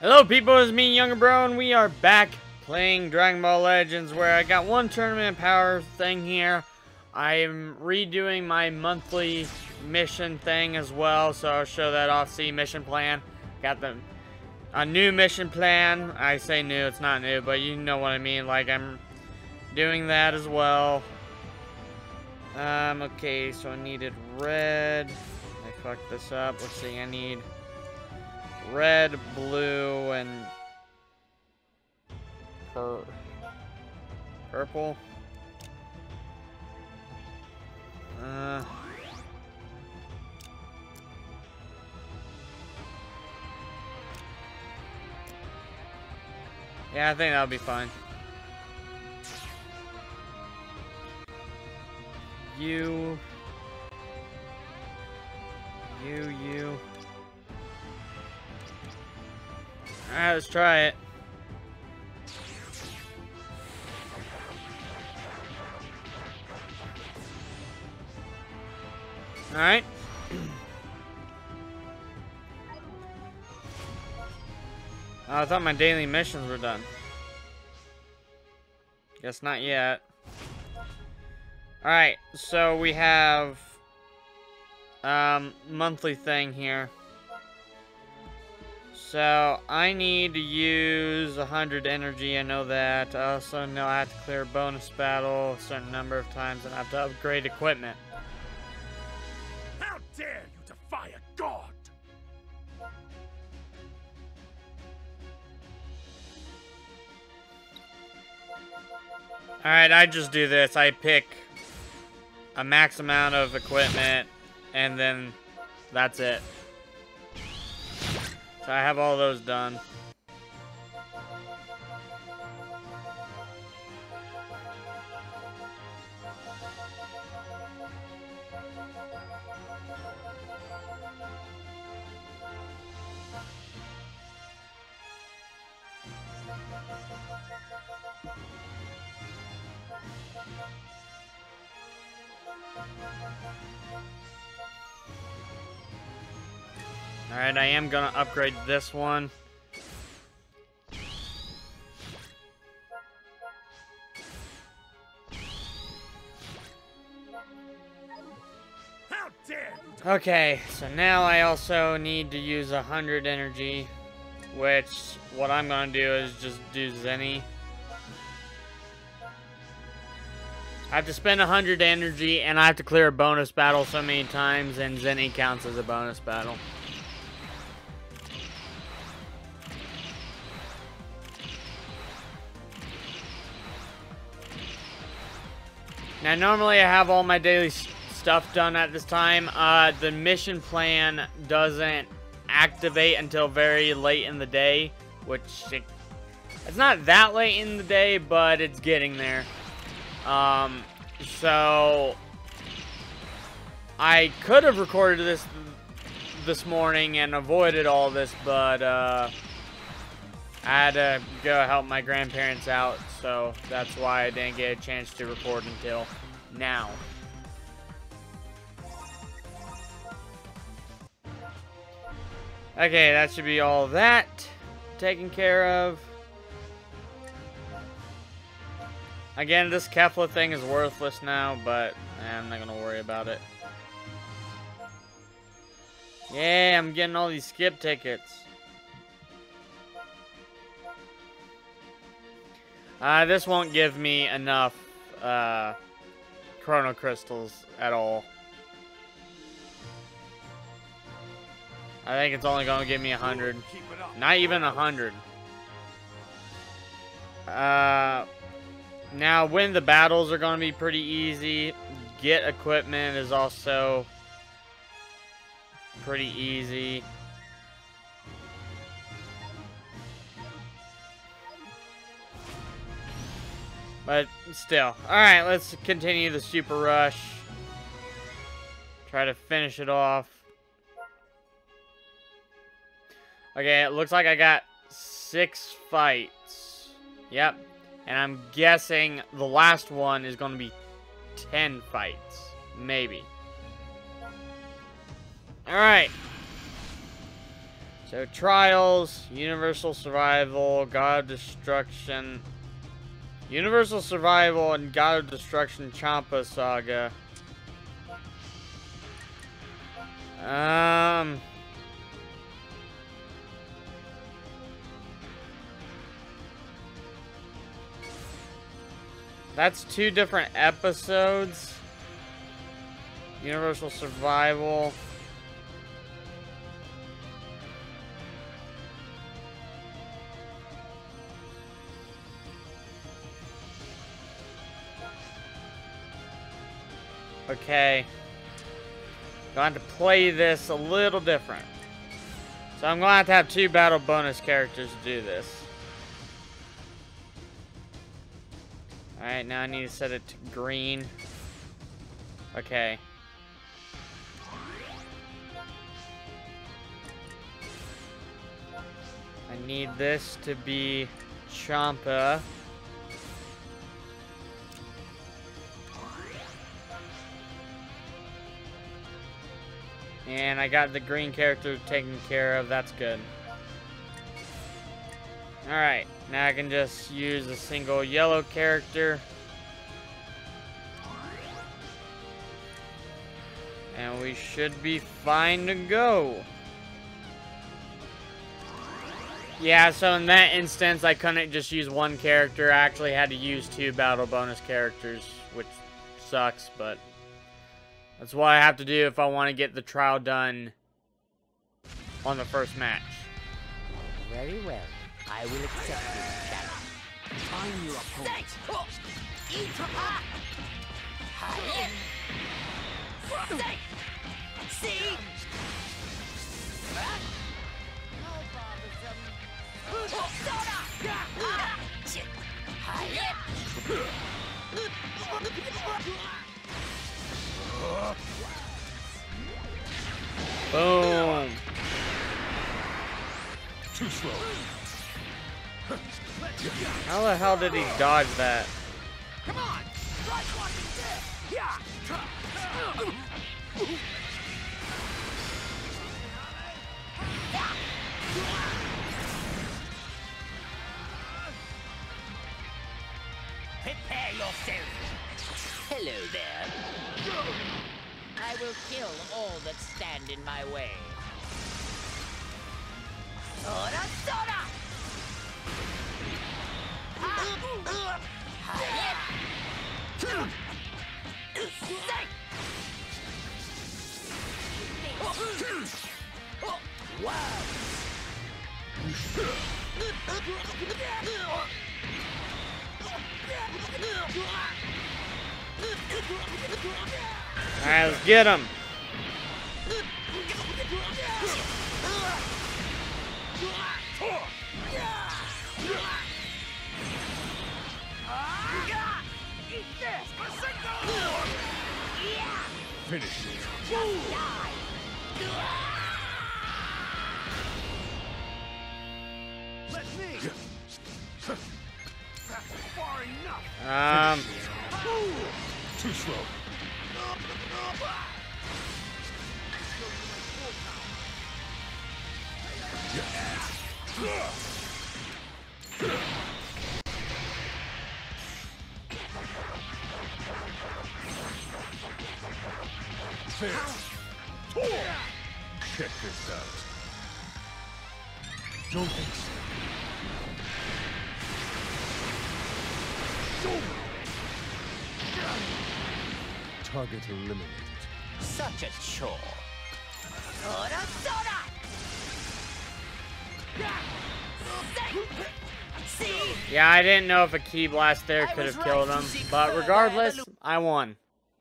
Hello people, it's me, Younger Bro, and we are back playing Dragon Ball Legends, where I got one tournament power thing here. I am redoing my monthly mission thing as well, so I'll show that off. See, mission plan. Got a new mission plan. I say new, it's not new, but you know what I mean. Like, I'm doing that as well. Okay, so I needed red. I fucked this up. Let's see, I need red, blue, and purple. Yeah, I think that'll be fine. You. Alright, let's try it. Alright. Oh, I thought my daily missions were done. Guess not yet. Alright, so we have monthly thing here. So I need to use 100 energy, I know that. I also know I have to clear a bonus battle a certain number of times, and I have to upgrade equipment. How dare you defy a god! Alright, I just do this. I pick a max amount of equipment, and then that's it. So I have all those done. Alright, I am gonna upgrade this one. How dare you! Okay, so now I also need to use 100 energy, which what I'm gonna do is just do Zenny. I have to spend 100 energy, and I have to clear a bonus battle so many times, and Zenny counts as a bonus battle. Now, normally I have all my daily stuff done at this time. The mission plan doesn't activate until very late in the day, which it's not that late in the day, but it's getting there. So I could have recorded this morning and avoided all this, but I had to go help my grandparents out, so that's why I didn't get a chance to record until now. Okay, that should be all of that taken care of. Again, this Kefla thing is worthless now, but I'm not gonna worry about it. Yeah, I'm getting all these skip tickets. This won't give me enough chrono crystals at all. I think it's only gonna give me 100. Not even 100. Now, win the battles are gonna be pretty easy. Get equipment is also pretty easy. But still. Alright, let's continue the Super Rush. Try to finish it off. Okay, it looks like I got 6 fights. Yep. And I'm guessing the last one is going to be 10 fights. Maybe. Alright. So, Trials, Universal Survival, God of Destruction. Universal Survival and God of Destruction Champa Saga. That's 2 different episodes. Universal Survival. Okay. Going to play this a little different. So I'm going to have 2 battle bonus characters to do this. Alright, now I need to set it to green. Okay. I need this to be Champa. And I got the green character taken care of. That's good. Alright, now I can just use a single yellow character. And we should be fine to go. Yeah, so in that instance, I couldn't just use 1 character. I actually had to use 2 battle bonus characters, which sucks, but that's what I have to do if I want to get the trial done on the first match. Very well. I will accept this challenge. Find your opponent. See? Boom. Too slow. How the hell did he dodge that? Come on! Yeah. Prepare yourself. Hello there. I will kill all that stand in my way. Sora, Sora! Wow! Alright, let's get him. Finish it. Let me. Far enough. Too slow. Fair. Check this out. Don't accept. Target eliminated. Such a chore. Sora, Sora! See? Yeah, I didn't know if a key blast there could have killed him, but regardless, I won.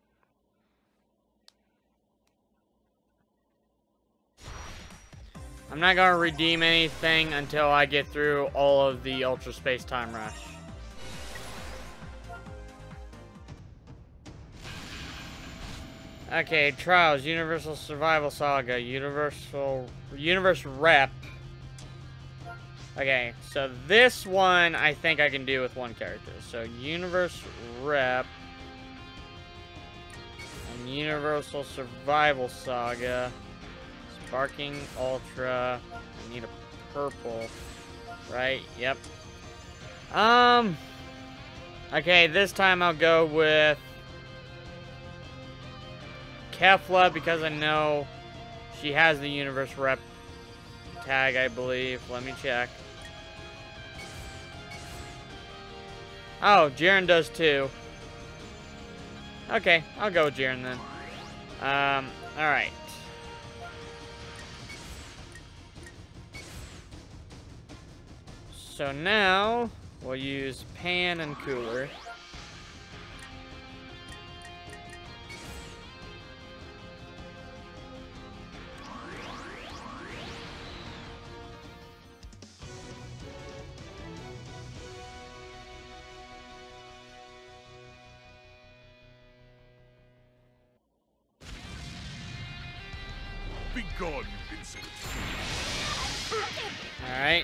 I'm not going to redeem anything until I get through all of the Ultra Space Time Rush. Okay, Trials, Universal Survival Saga, Universe Rep. Okay, so this one I think I can do with 1 character. So Universe Rep and Universal Survival Saga. Sparking Ultra. I need a purple. Right, yep. Okay, this time I'll go with Kefla because I know she has the universe rep tag, I believe. Let me check. Oh, Jiren does too. Okay, I'll go with Jiren then. Alright. So now, we'll use Pan and Cooler. Be gone, you insolent fool. Alright.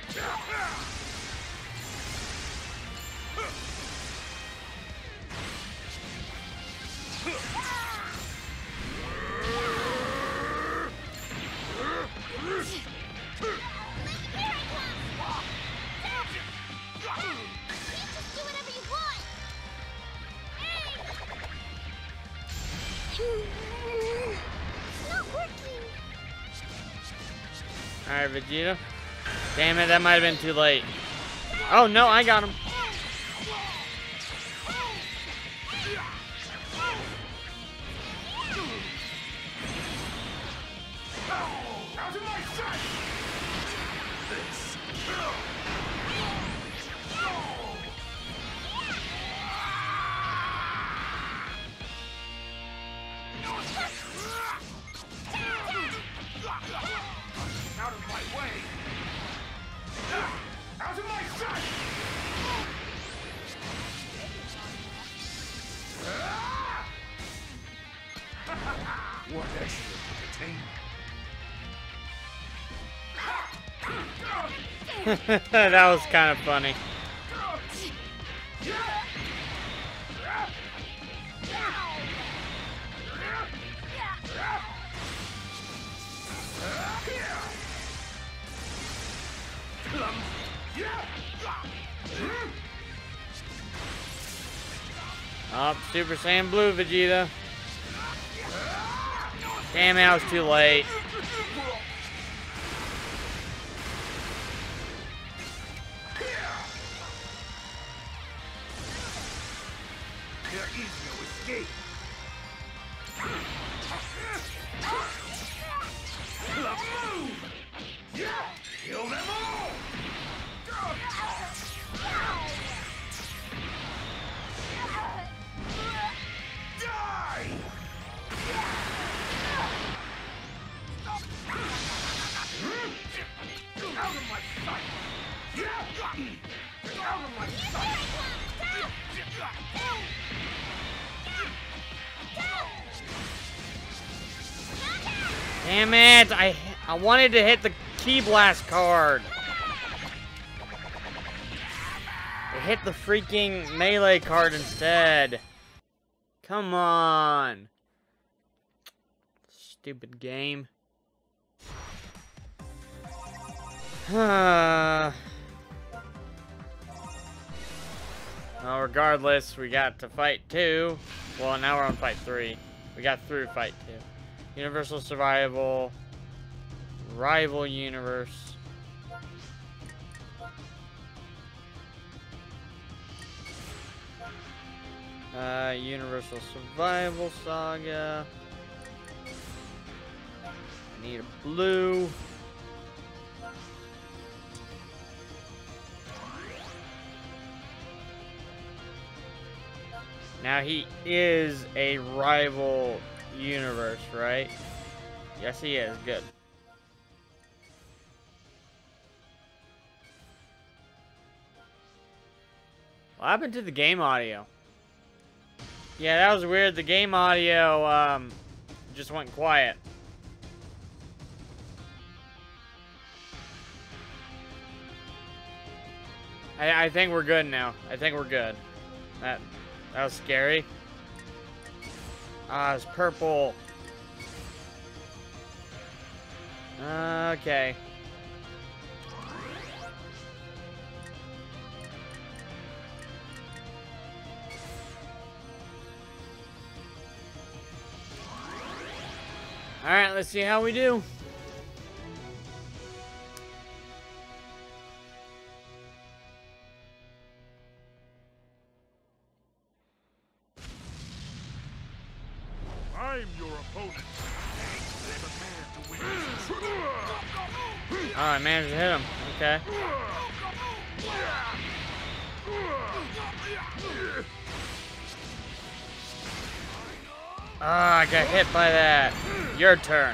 Alright, Vegeta. Damn it, that might have been too late. Oh, no, I got him. Out of my sight! This. Out of my way! Out of my sight! What excellent entertainment! That was kind of funny. Oh, Super Saiyan Blue Vegeta. Damn it, I was too late. There is no escape. Move! Kill them all! Die! Out of my sight! Out of my sight! Damn it! I wanted to hit the Ki Blast card. I hit the freaking melee card instead. Come on. Stupid game. Well, regardless, we got to fight 2. Well, now we're on fight 3. We got through fight 2. Universal Survival. Rival Universe. Universal Survival Saga. I need a blue. Now he is a rival universe, right? Yes, he is. Good. What happened to the game audio? Yeah, that was weird. The game audio, just went quiet. I think we're good now. I think we're good. That was scary. Ah, it's purple. Okay. Alright, let's see how we do. I'm your opponent. I'm a man to win. Oh, I managed to hit him. Okay. Ah, I got hit by that. Your turn.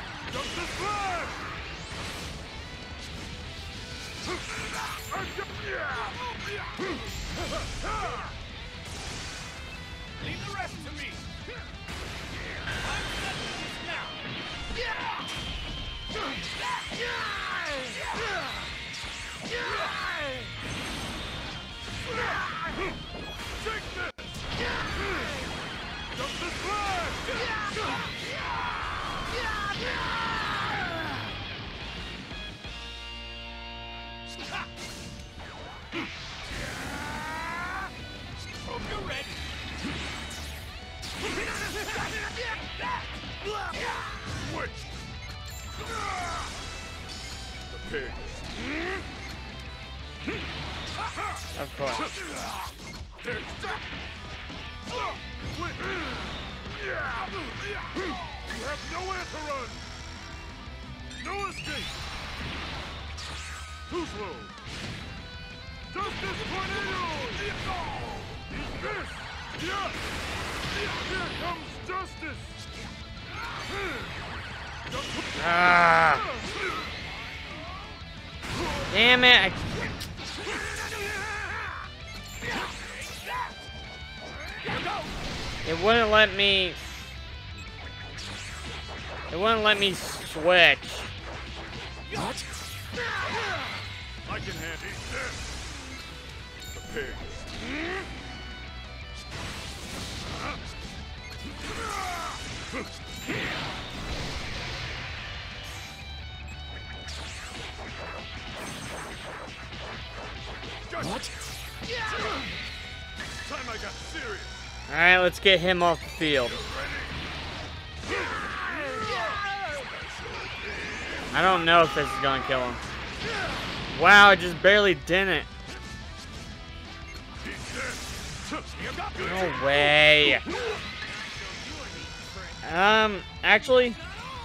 Leave the rest to me. I'm settling this now. Take this. Justice Flash. Hope you're ready. Switch. The pig. Of course. Pig. Switch. You have nowhere to run. No escape. Too slow. Justice Tornado. He's missed. Yeah. Here comes justice. Ah. Damn it. It wouldn't let me. It wouldn't let me switch. What? I can handle this. The pig. What? Time I got serious. Alright, let's get him off the field. I don't know if this is gonna kill him. Wow, I just barely didn't. No way. Actually.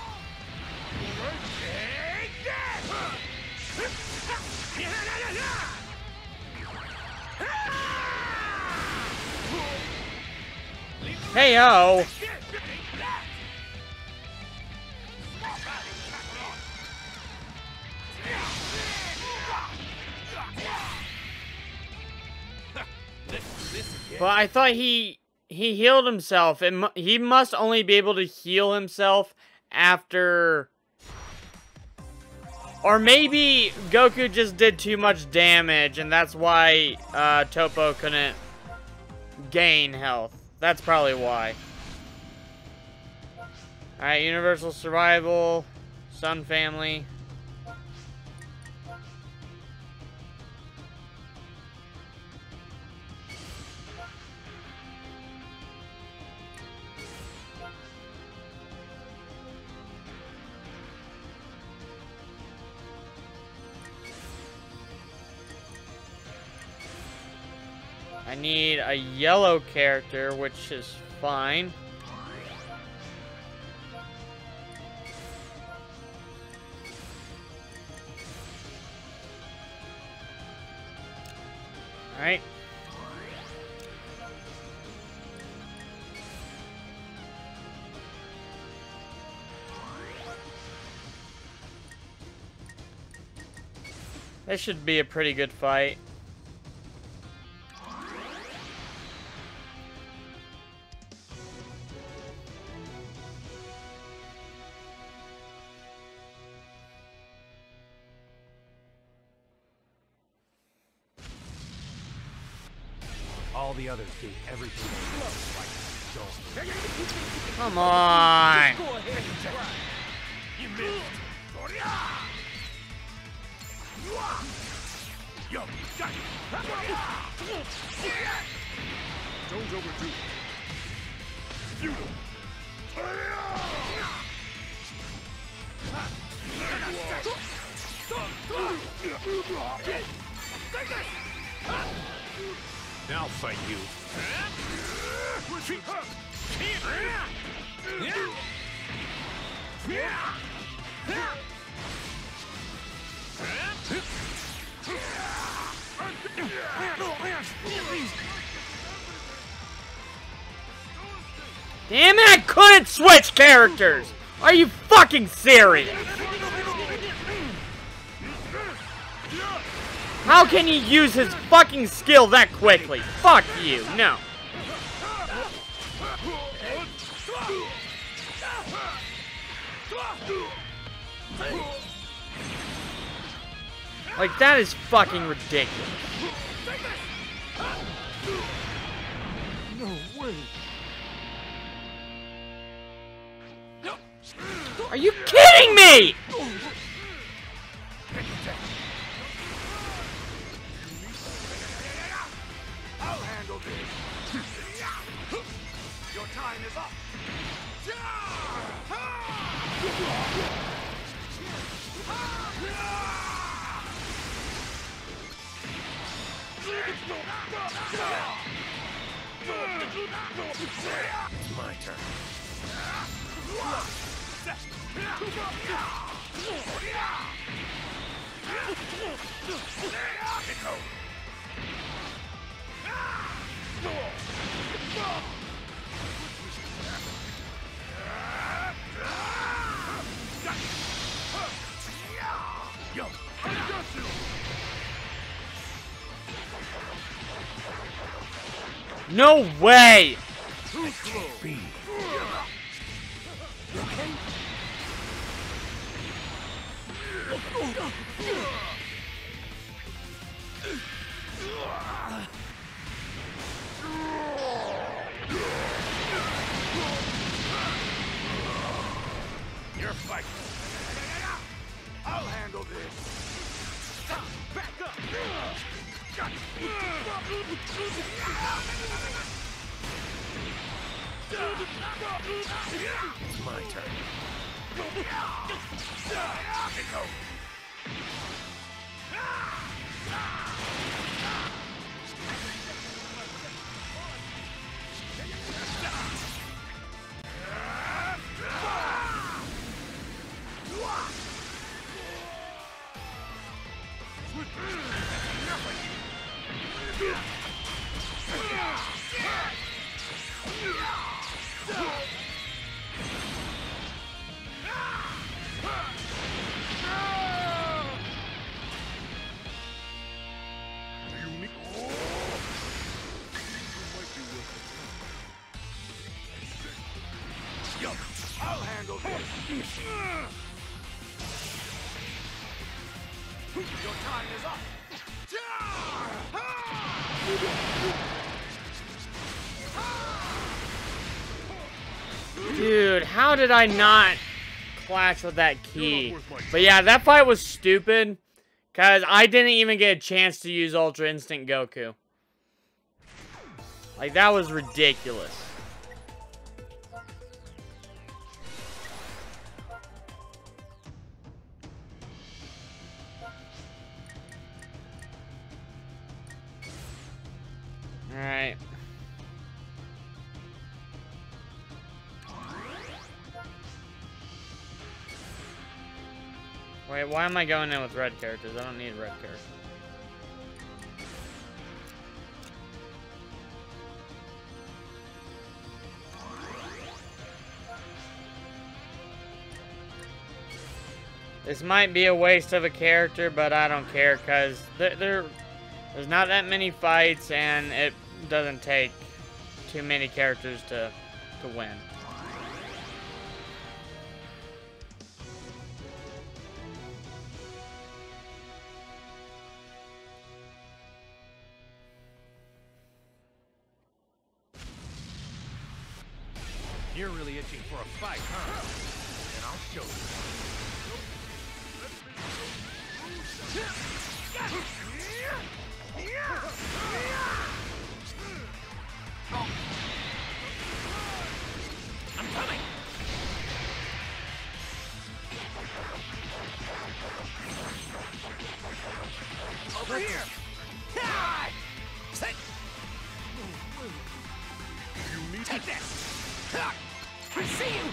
Hey-o. But I thought he healed himself. He must only be able to heal himself after... Or maybe Goku just did too much damage, and that's why Toppo couldn't gain health. That's probably why. Alright, Universal Survival, Sun Family. I need a yellow character, which is fine. Alright. This should be a pretty good fight. All the others do everything like Come on. You missed. Yo, got it. Don't overdo it. Futile. Now fight you. Damn it, I couldn't switch characters! Are you fucking serious? How can he use his fucking skill that quickly? Fuck you, no. Like, that is fucking ridiculous. No way. Are you kidding me? I'll handle this. Your time is up. It's my turn. Yo, I got you. No way! Too slow. You okay? You're fighting. I'll handle this. Back up. It's my turn. Go. Yo, I'll handle this. Your time is up. Dude, how did I not clash with that key? But yeah, that fight was stupid. Because I didn't even get a chance to use Ultra Instinct Goku. Like, that was ridiculous. Alright. Wait, why am I going in with red characters? I don't need red characters. This might be a waste of a character, but I don't care because there's not that many fights and it doesn't take too many characters to win. You're really itching for a fight, huh? And I'll show you. I'm coming. Over here. Sit. You need take this. I see you.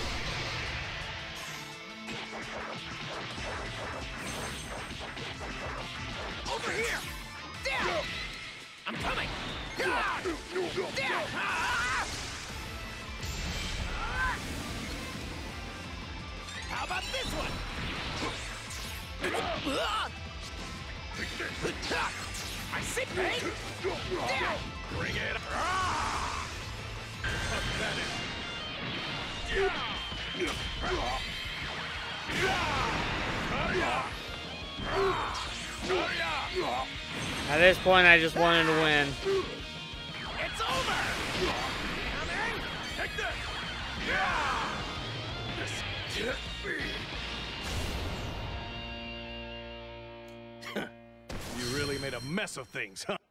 Over here. Down. I'm coming. Down. How about this one? I see pain. Down. Bring it. Fuck that At this point, I just wanted to win. It's over. Coming. Take this. This can't be. You really made a mess of things, huh?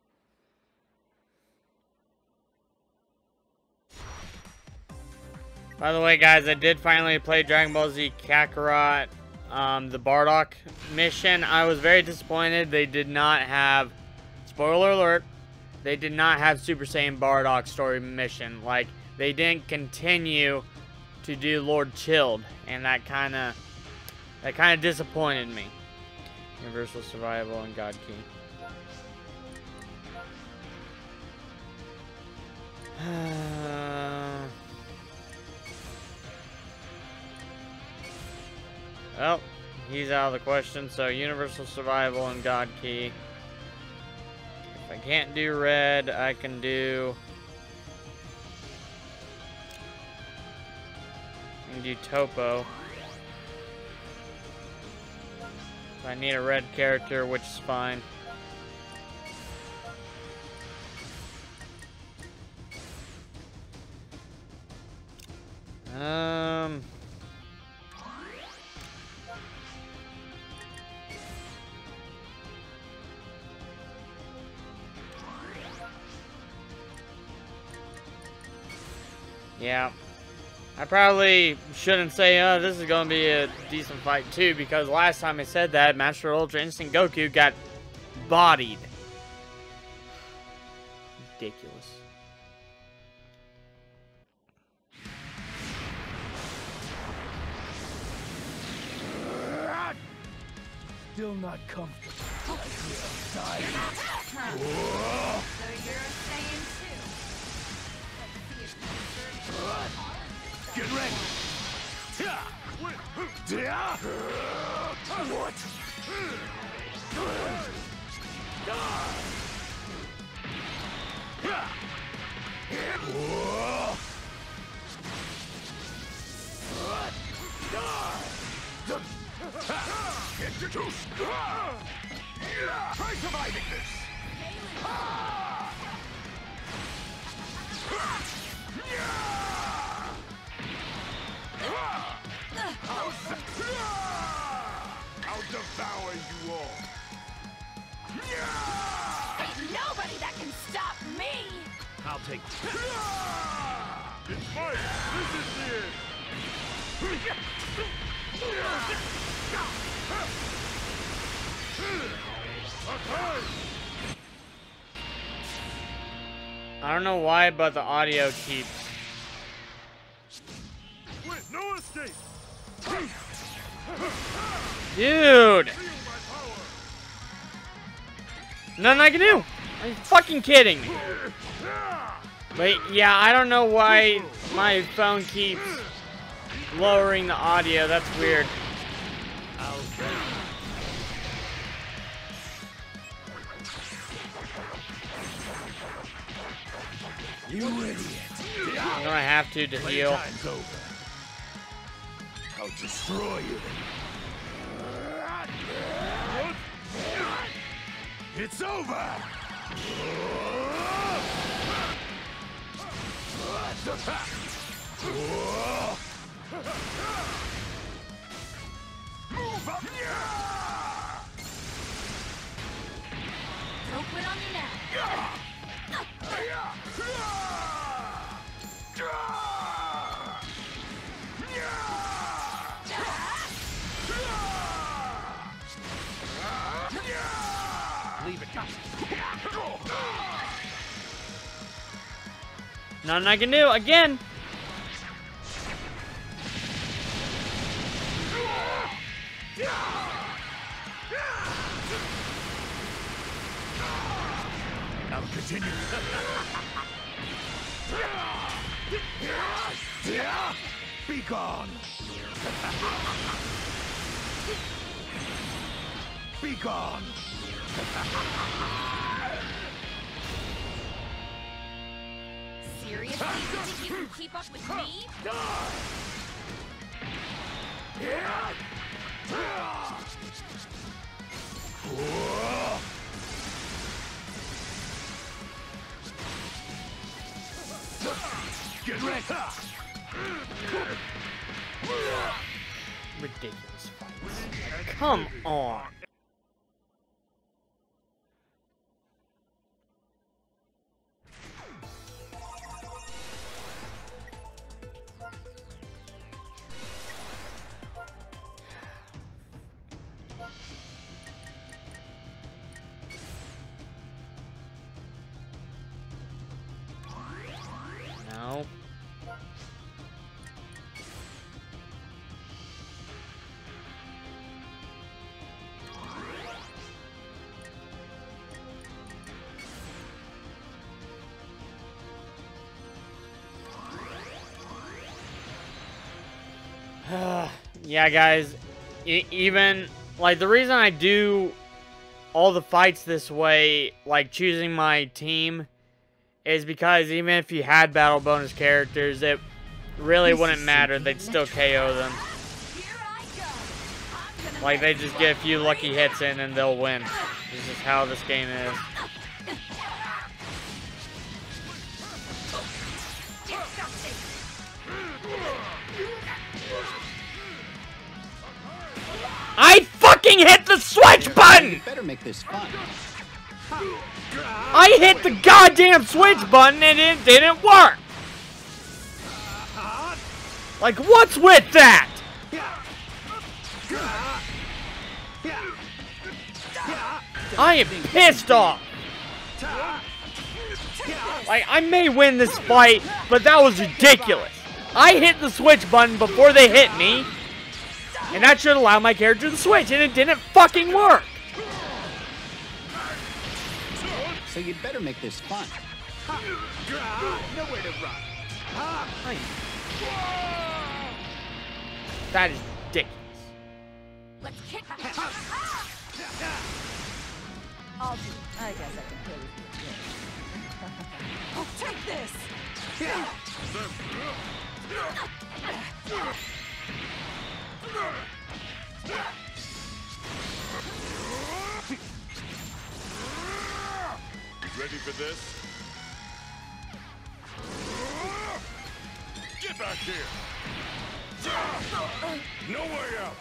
By the way, guys, I did finally play Dragon Ball Z Kakarot, the Bardock mission. I was very disappointed. They did not have, spoiler alert, they did not have Super Saiyan Bardock story mission. Like, they didn't continue to do Lord Chilled, and that kind of disappointed me. Universal Survival and God Key. Well, he's out of the question, so Universal Survival and God Key. If I can't do red, I can do Topo. I need a red character, which is fine. Yeah. I probably shouldn't say, oh, this is going to be a decent fight, too, because last time I said that, Master Ultra Instinct Goku got bodied. Ridiculous. Still not comfortable. So you're a Saiyan too. Let's see if you deserve Get ready. What? Get your juice. Try surviving this. I'll devour you all. There's nobody that can stop me! I'll take this. It's fine. This is it. I don't know why, but the audio keeps... Wait, no escape. Dude! Nothing I can do! Are you fucking kidding me? But yeah, I don't know why my phone keeps lowering the audio. That's weird. You idiot. I'm gonna have to heal. Playtime's over. I'll destroy you. It's over. Move up. quit on you now. Leave it. Nothing I can do. Again. I'll continue. Be gone. Be gone. Seriously? You think you can keep up with me? Get ready. Ridiculous fights. Come on. No. Yeah, guys, even, like, the reason I do all the fights this way, like, choosing my team, is because even if you had battle bonus characters, it really wouldn't matter. They'd still KO them. Here I go. I'm gonna Like, they just get a few lucky hits in and they'll win. This is how this game is. I fucking hit the switch button! Better make this fun. I hit the goddamn switch button and it didn't work! Like, what's with that? I am pissed off! Like, I may win this fight, but that was ridiculous. I hit the switch button before they hit me, and that should allow my character to switch, and it didn't fucking work! So you'd better make this fun. Nowhere to run. That is ridiculous. Let's kick it. I'll do it. I guess I can play with you. Oh, take this! Ready for this? Get back here! No way out!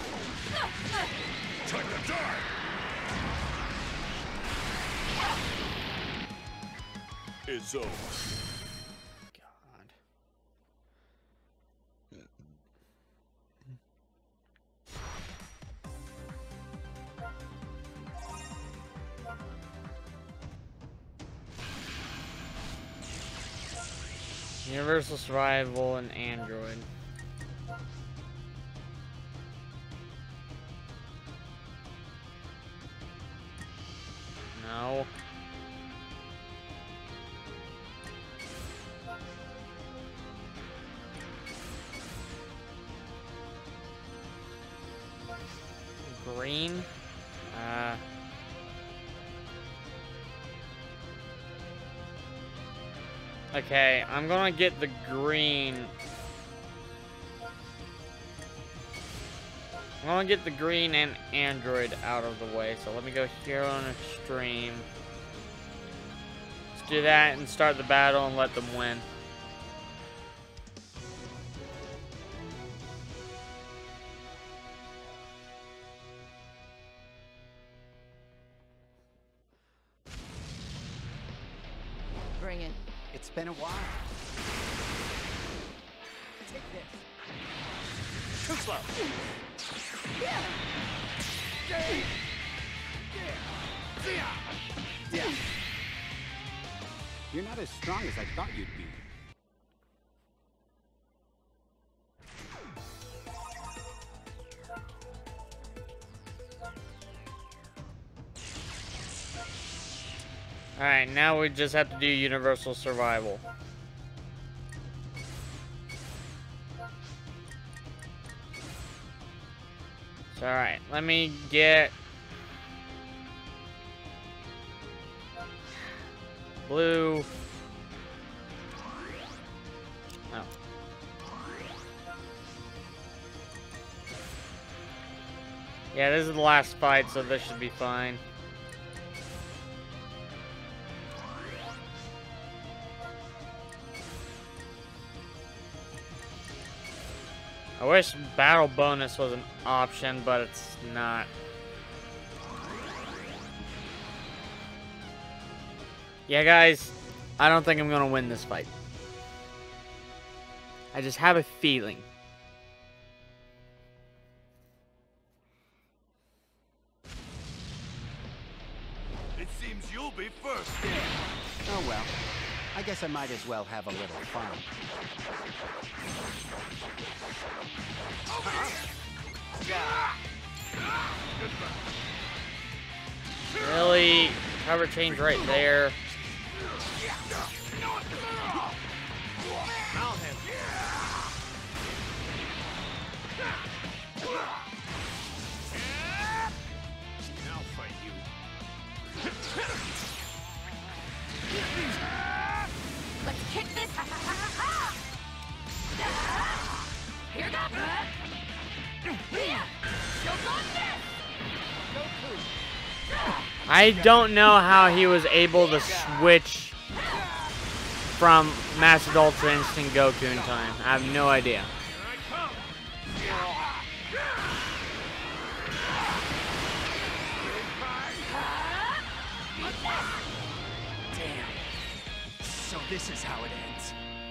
Time to die! It's over. God. Universal Survival and Android. No. Green. Okay, I'm gonna get the green. I'm gonna get the green and Android out of the way. So let me go here on Extreme. Let's do that and start the battle and let them win. bringing? It's been a while. Take this. Too slow. Yeah. You're not as strong as I thought you'd be. Alright, now we just have to do universal survival. So, alright, let me get blue. Oh. Yeah, this is the last fight, so this should be fine. I wish battle bonus was an option, but it's not. Yeah, guys, I don't think I'm gonna win this fight. I just have a feeling. It seems you'll be first. Oh well. I guess I might as well have a little fun. Really? Cover change right there. Mount him. Now fight you. Let's kick this! Here goes! Choke on this! I don't know how he was able to switch from Master Ultra Instinct Goku in time. I have no idea. Damn. So this is how it ends.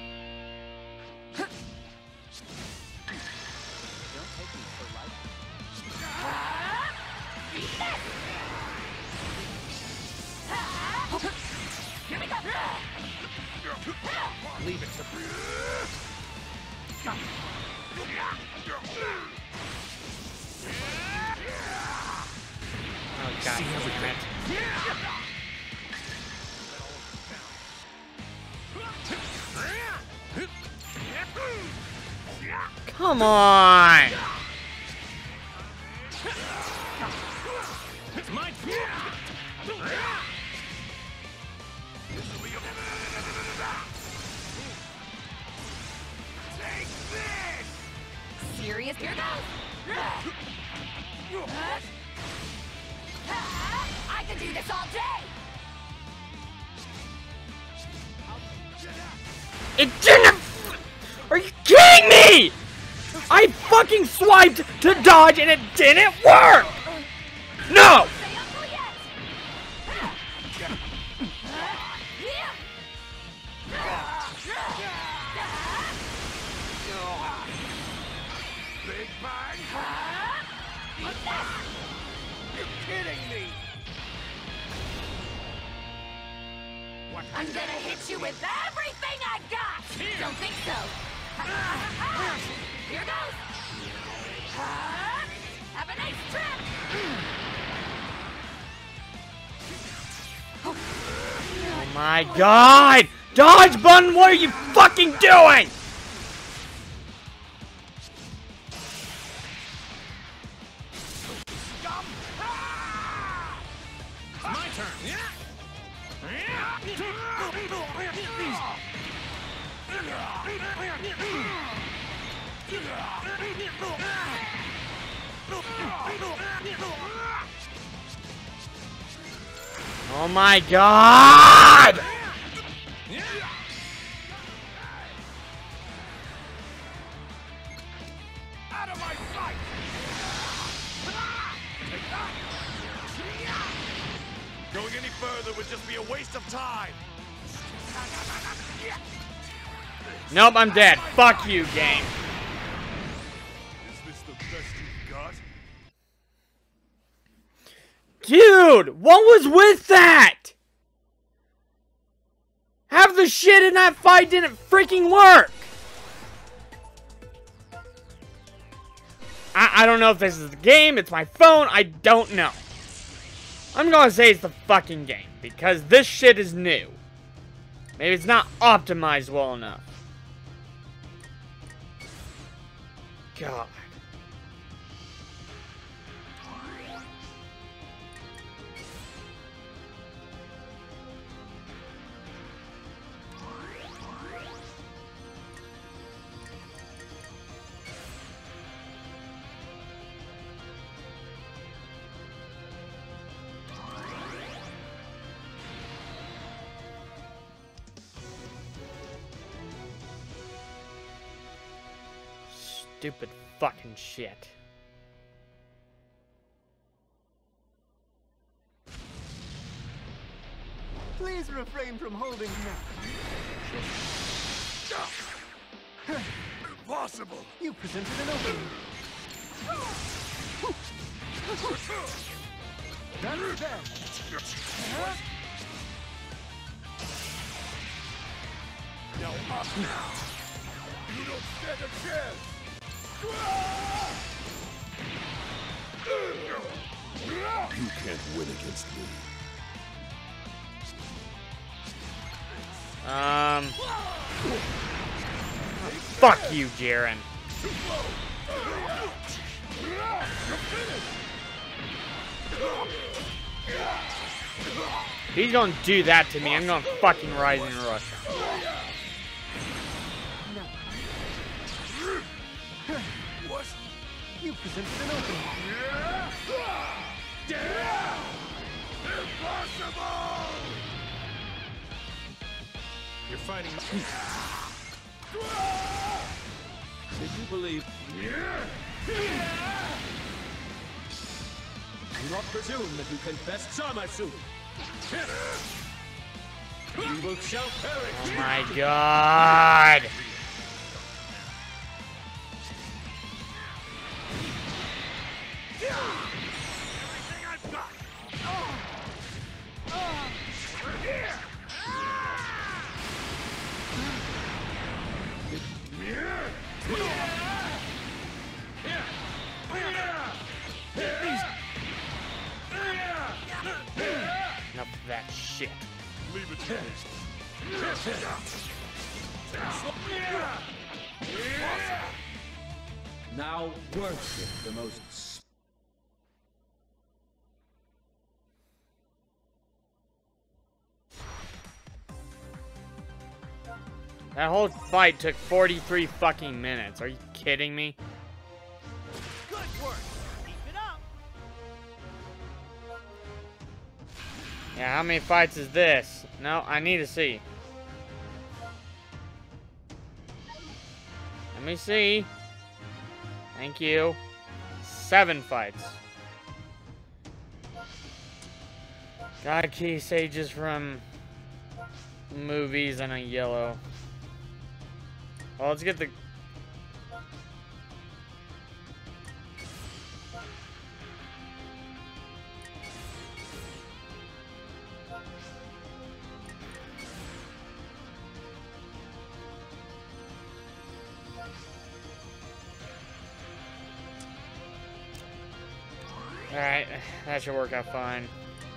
Don't take me for life. Leave it to me. Oh god damn it. Come on! It's mine. Take this! Serious? Here goes! I could do this all day! It didn't! Are you kidding me? I fucking swiped to dodge and it didn't work! No! Stay uncle yet! Big bang! You're kidding me! I'm gonna hit you with everything I got! Don't think so! Here goes! Have a nice trip! Oh my god! Dodge button, what are you fucking doing? My turn! Oh my god! Out of my sight! Going any further would just be a waste of time. Nope, I'm dead. Fuck you, game. Is this the best you've got? Dude, what was with that? Half the shit in that fight didn't freaking work. I don't know if this is the game, it's my phone, I don't know. I'm gonna say it's the fucking game, because this shit is new. Maybe it's not optimized well enough. God. Stupid fucking shit. Please refrain from holding me. Impossible! You presented an opening. That's that. Now up now! You don't stand a chance! You can't win against me. Fuck you, Jaren. He's gonna do that to me. I'm gonna fucking rise in Russia. What? You presented an opening. Impossible! You're fighting. Did you believe? Do not presume that you can best Zamasu. Evil shall perish. Oh my god. Everything I've got! Enough of that shit. Leave it to me. Now worship the most. That whole fight took 43 fucking minutes. Are you kidding me? Good work! Keep it up! Yeah, how many fights is this? No, I need to see. Let me see. Thank you. 7 fights. Got key sages from movies and a yellow. Well, let's get the... Alright, that should work out fine.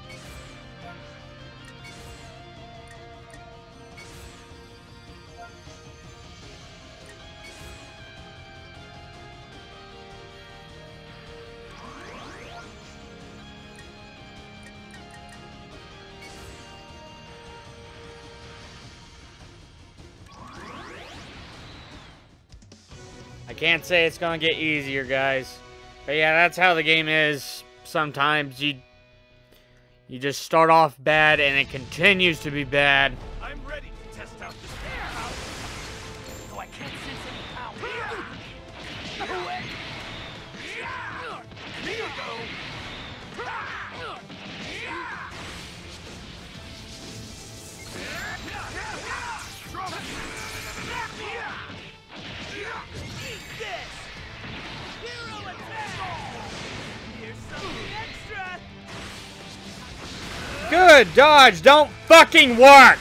I can't say it's gonna get easier, guys. But yeah, that's how the game is. Sometimes you just start off bad and it continues to be bad. I'm ready to test out this power. Oh, I can't sense any power. Here you go. Eat this! Hero attack! Here's something extra! Good dodge, don't fucking work!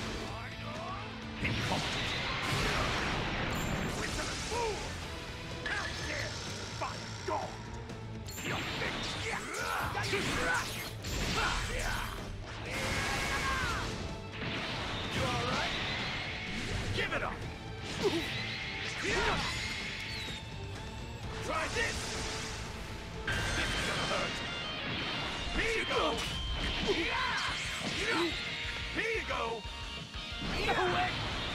Give it up! Try this! This is gonna hurt! Here you go! Here you go! No way!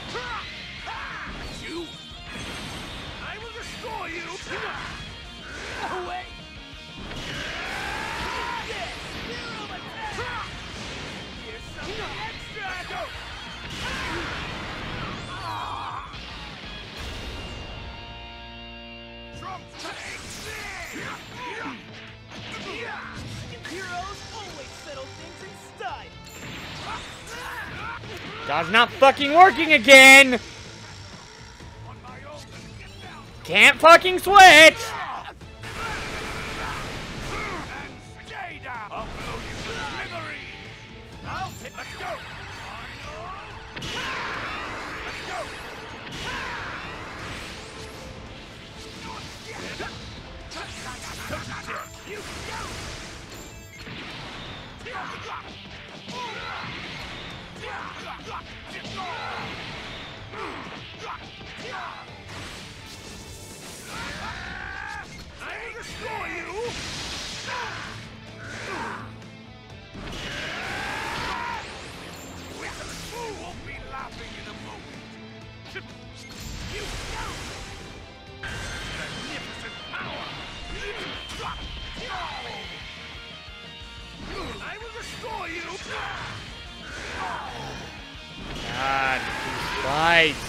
You! I will destroy you! No way! Yes! Hero attack! Here's something extra! Go! Trump Heroes always settle things in style! Dodge not fucking working again! On my own! Get down! Can't fucking switch! And stay down! I'll blow you to smithereens! I'll take. Let's go! Let's go! You go! I will destroy you! Whistle fool won't be laughing in a moment. You go! Magnificent power! I will destroy you! God, these fights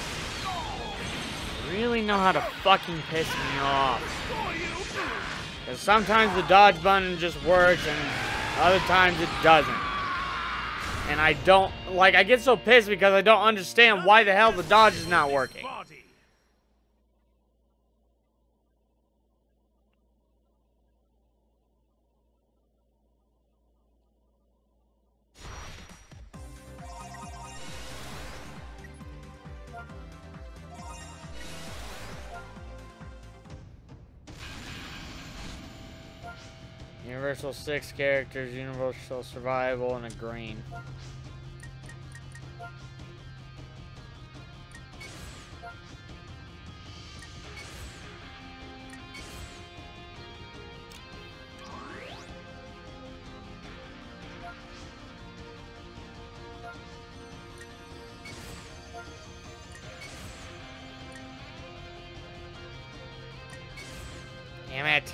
really know how to fucking piss me off. Because sometimes the dodge button just works and other times it doesn't. And I don't, like, I get so pissed because I don't understand why the hell the dodge is not working. Body. Universal 6 characters, universal survival, and a green. Damn it.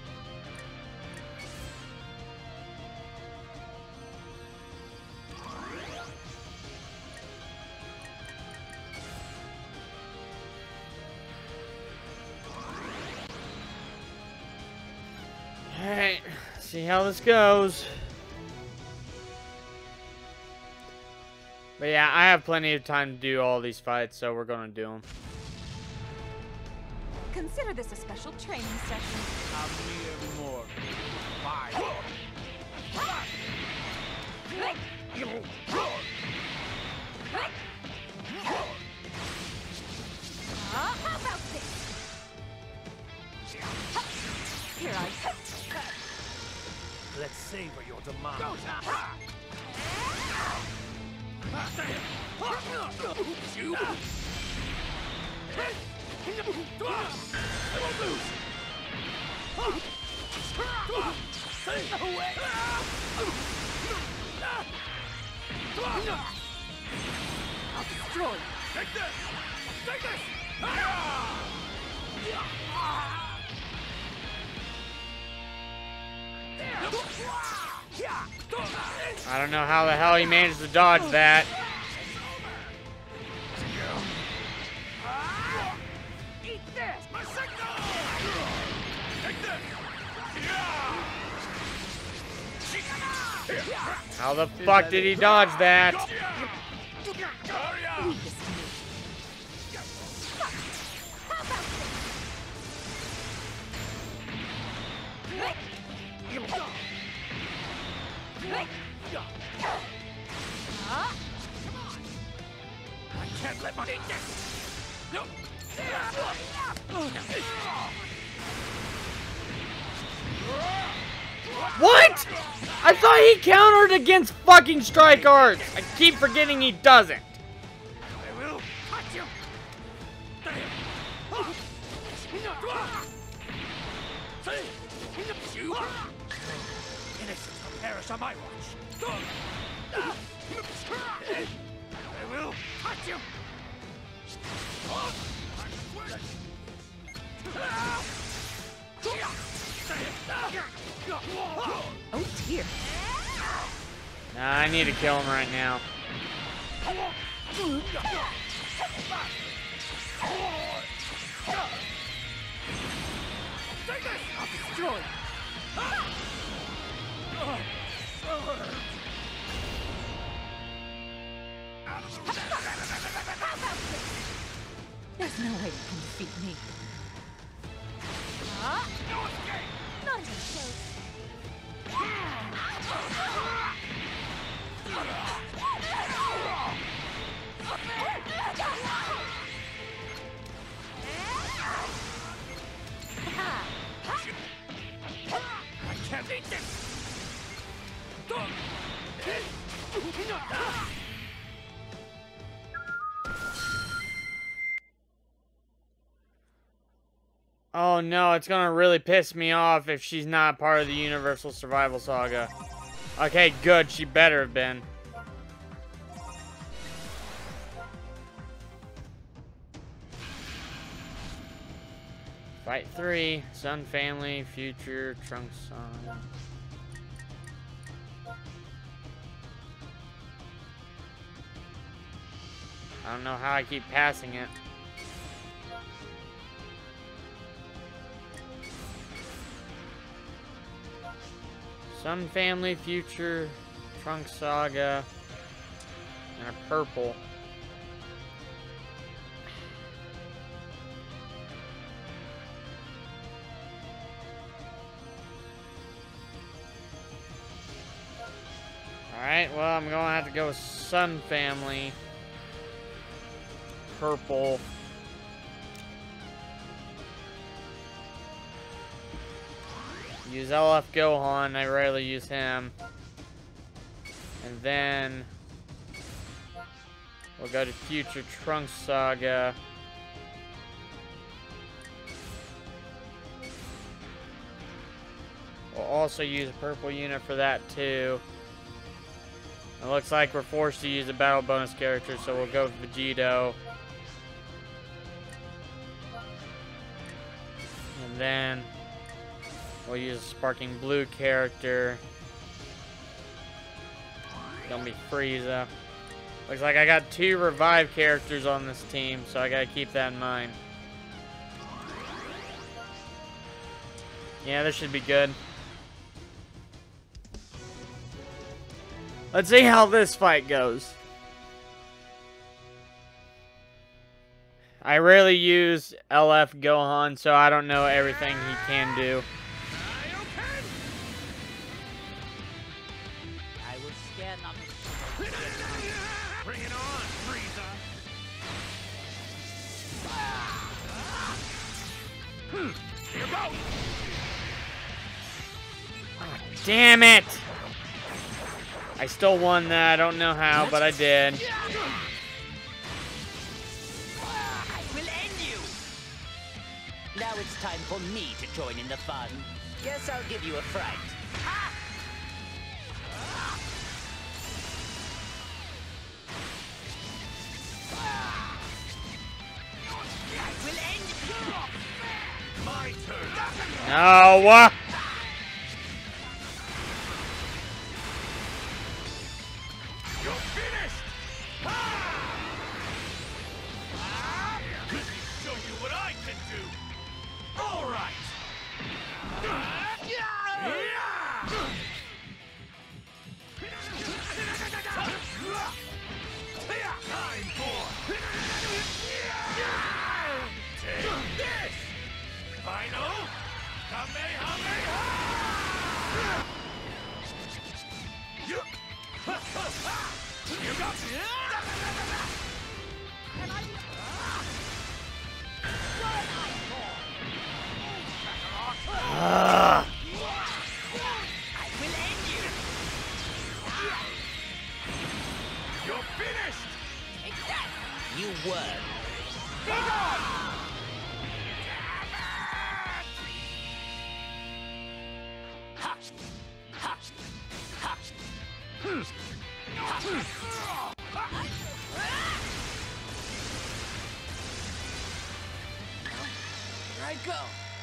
Alright, see how this goes. But yeah, I have plenty of time to do all these fights, so we're gonna do them. Consider this a special training session. How many more? 5. How about this? Here I come. Let's savor your demise. You. I won't lose. Stay away. I'll destroy you. Take this. Take this. I don't know how the hell he managed to dodge that. Eat this. My signal. Take this. How the fuck did he dodge that? Hurry up. I can't let my eat this. What? I thought he countered against fucking strike arts. I keep forgetting he doesn't. I will touch you. You innocent will perish on my watch. I will touch you. Oh dear. Nah, I need to kill him right now. Destroyed. There's no way you can defeat me. Not even close. I can't eat this. Oh no, it's gonna really piss me off if she's not part of the Universal Survival Saga. Okay, good. She better have been. Fight 3. Sun Family, Future, Trunks Son. I don't know how I keep passing it. Sun Family, Future, Trunks Saga, and a purple. Alright, well, I'm gonna have to go with Sun Family. Purple. Use LF Gohan, I rarely use him. And then we'll go to Future Trunks Saga. We'll also use a purple unit for that too. It looks like we're forced to use a battle bonus character, so we'll go with Vegito. And then we'll use a Sparking Blue character. Gonna be Frieza. Looks like I got 2 revive characters on this team, so I gotta keep that in mind. Yeah, this should be good. Let's see how this fight goes. I rarely use LF Gohan, so I don't know everything he can do. I will scan up. Bring it on, Frieza. Here goes. Damn it! I still won that. I don't know how, but I did. I will end you. Now it's time for me to join in the fun. Guess I'll give you a fright. Ha! I will end you. My turn. No! You're finished. Let me show you what I can do. All right. Time for. Take this. Final. Kamehameha. I will end you. You're finished! Take that. You were. Here I go.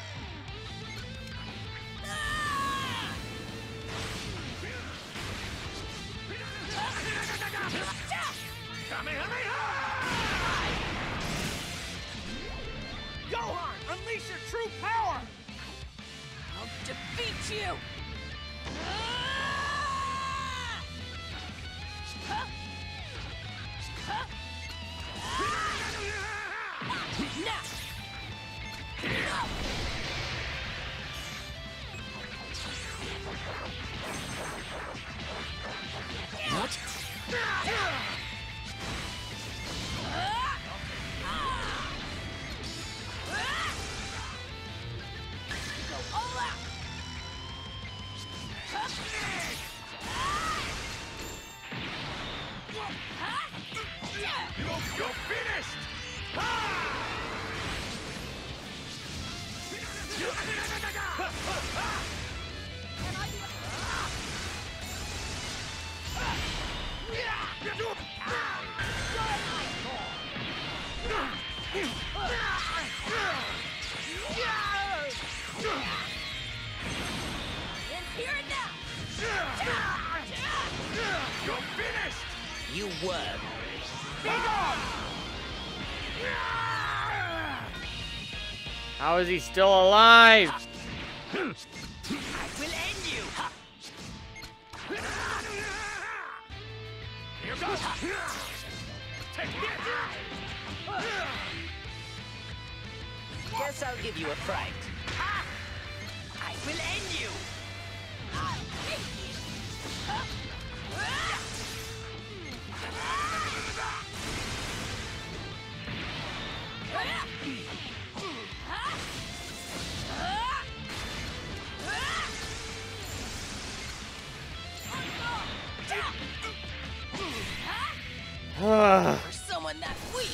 Gohan, unleash your true power! I'll defeat you. What? Go all out. You're finished! Here and now. You're finished! You were. How is he still alive? I will end you. Here goes! Take it! Guess I'll give you a fright. I will end you. For someone that weak.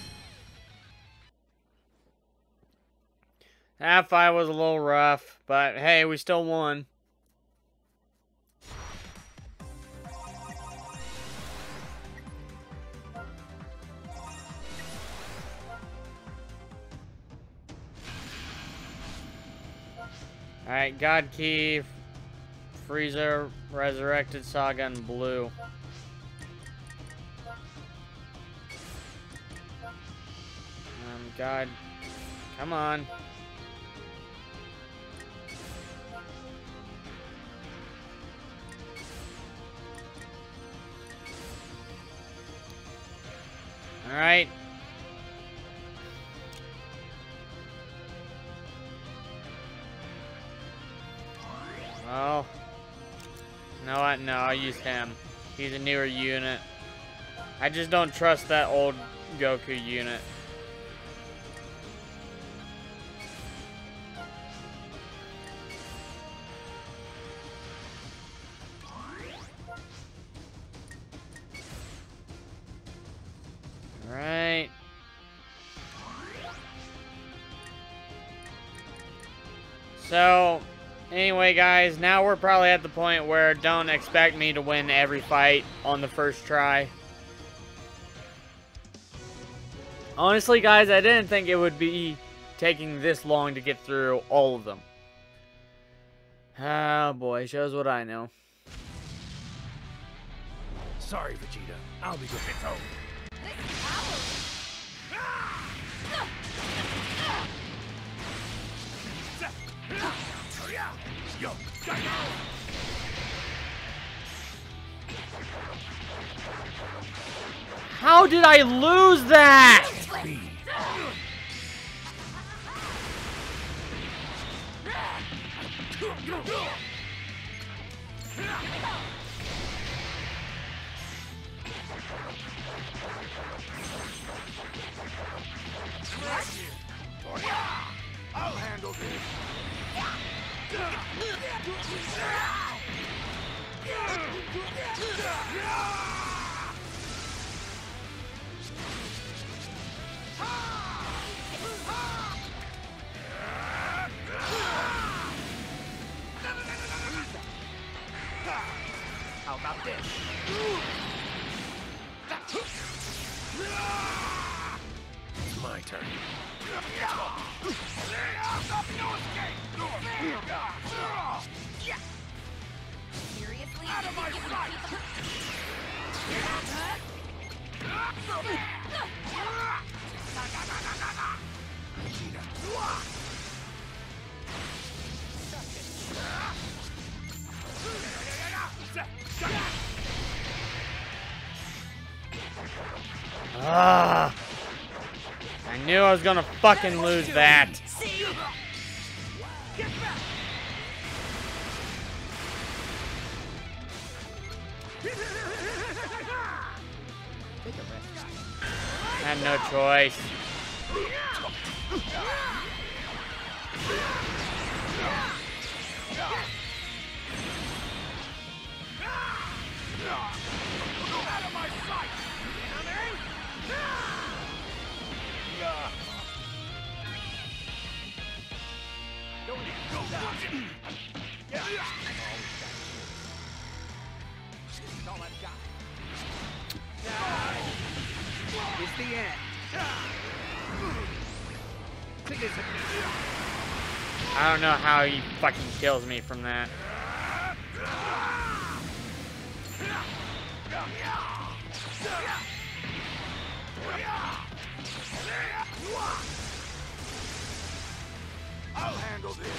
That fight was a little rough, but hey, we still won. Alright, God Key, Frieza, Resurrected Saga, and Blue. God. Come on. Alright. Well. You know what? No, I'll use him. He's a newer unit. I just don't trust that old Goku unit. Alright. So, anyway guys, now we're probably at the point where don't expect me to win every fight on the first try. Honestly guys, I didn't think it would be taking this long to get through all of them. Oh boy, shows what I know. Sorry, Vegeta. I'll be with it, Yo, How did I lose that? turn. Seriously? Out of my sight! Ah! I knew I was gonna fucking lose that. See? I had no choice. Out of my sight! It's the end. I don't know how he fucking kills me from that. I'll handle this.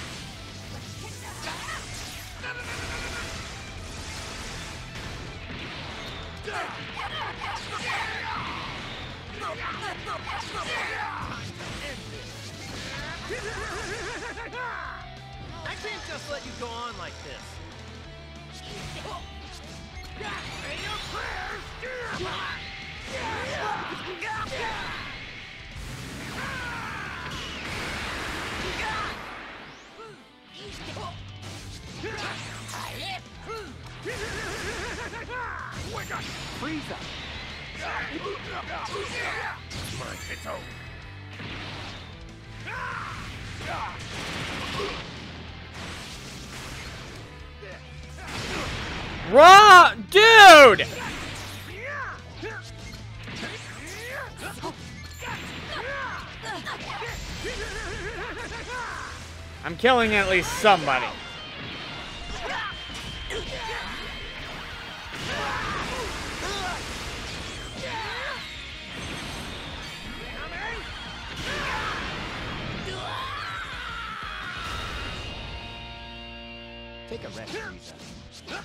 I can't just let you go on like this. Freeze up. It's over. Raw, dude! I'm killing at least somebody. Take a rest, Frieza.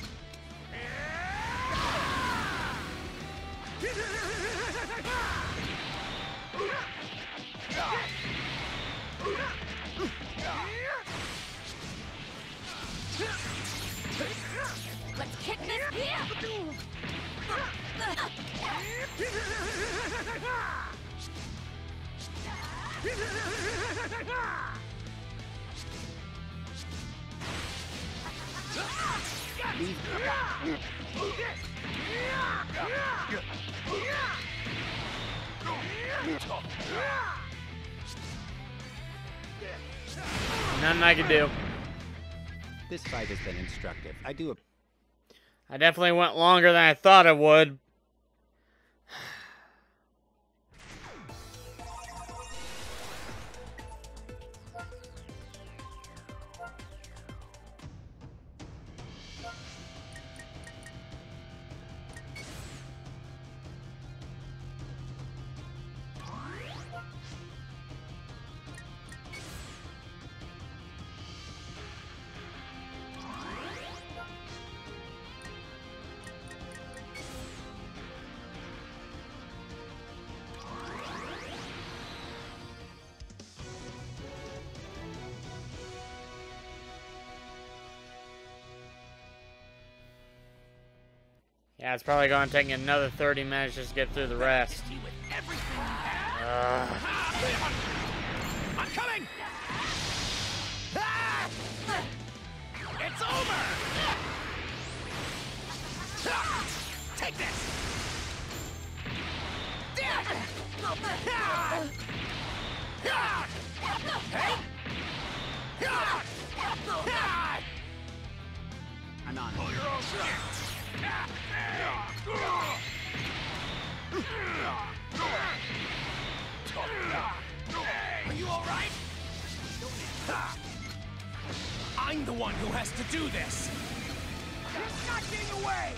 Let's kick this here! Nothing I can do. This fight has been instructive. I definitely went longer than I thought I would. Yeah, it's probably going to take another 30 minutes just to get through the rest. I'm coming! It's over! Take this! I'm on. Pull your own shot! I'm the one who has to do this. It's not getting away!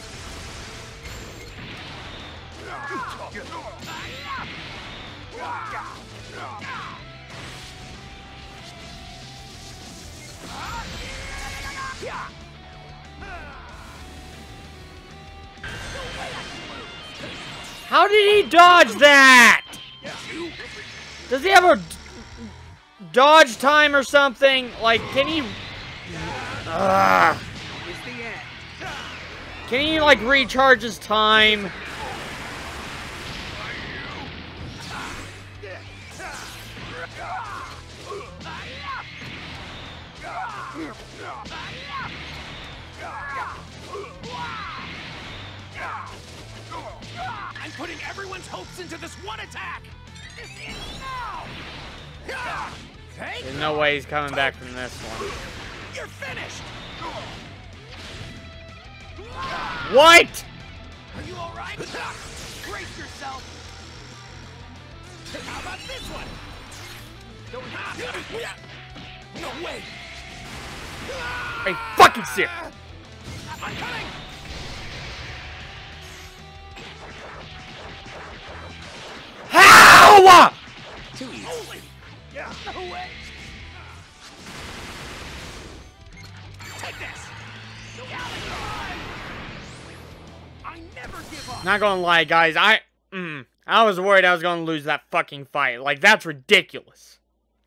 How did he dodge that? Does he have a dodge time or something? Like, can he... Can he, like, recharge his time? I'm putting everyone's hopes into this one attack. This is now! There's no way he's coming back from this one. You're finished. What? Are you all right? Brace yourself. How about this one? No way. Are you fucking serious? I'm coming. How? Too easy. Yeah. No way. Take this. I never give up. Not gonna lie, guys. I was worried I was gonna lose that fucking fight. Like, that's ridiculous.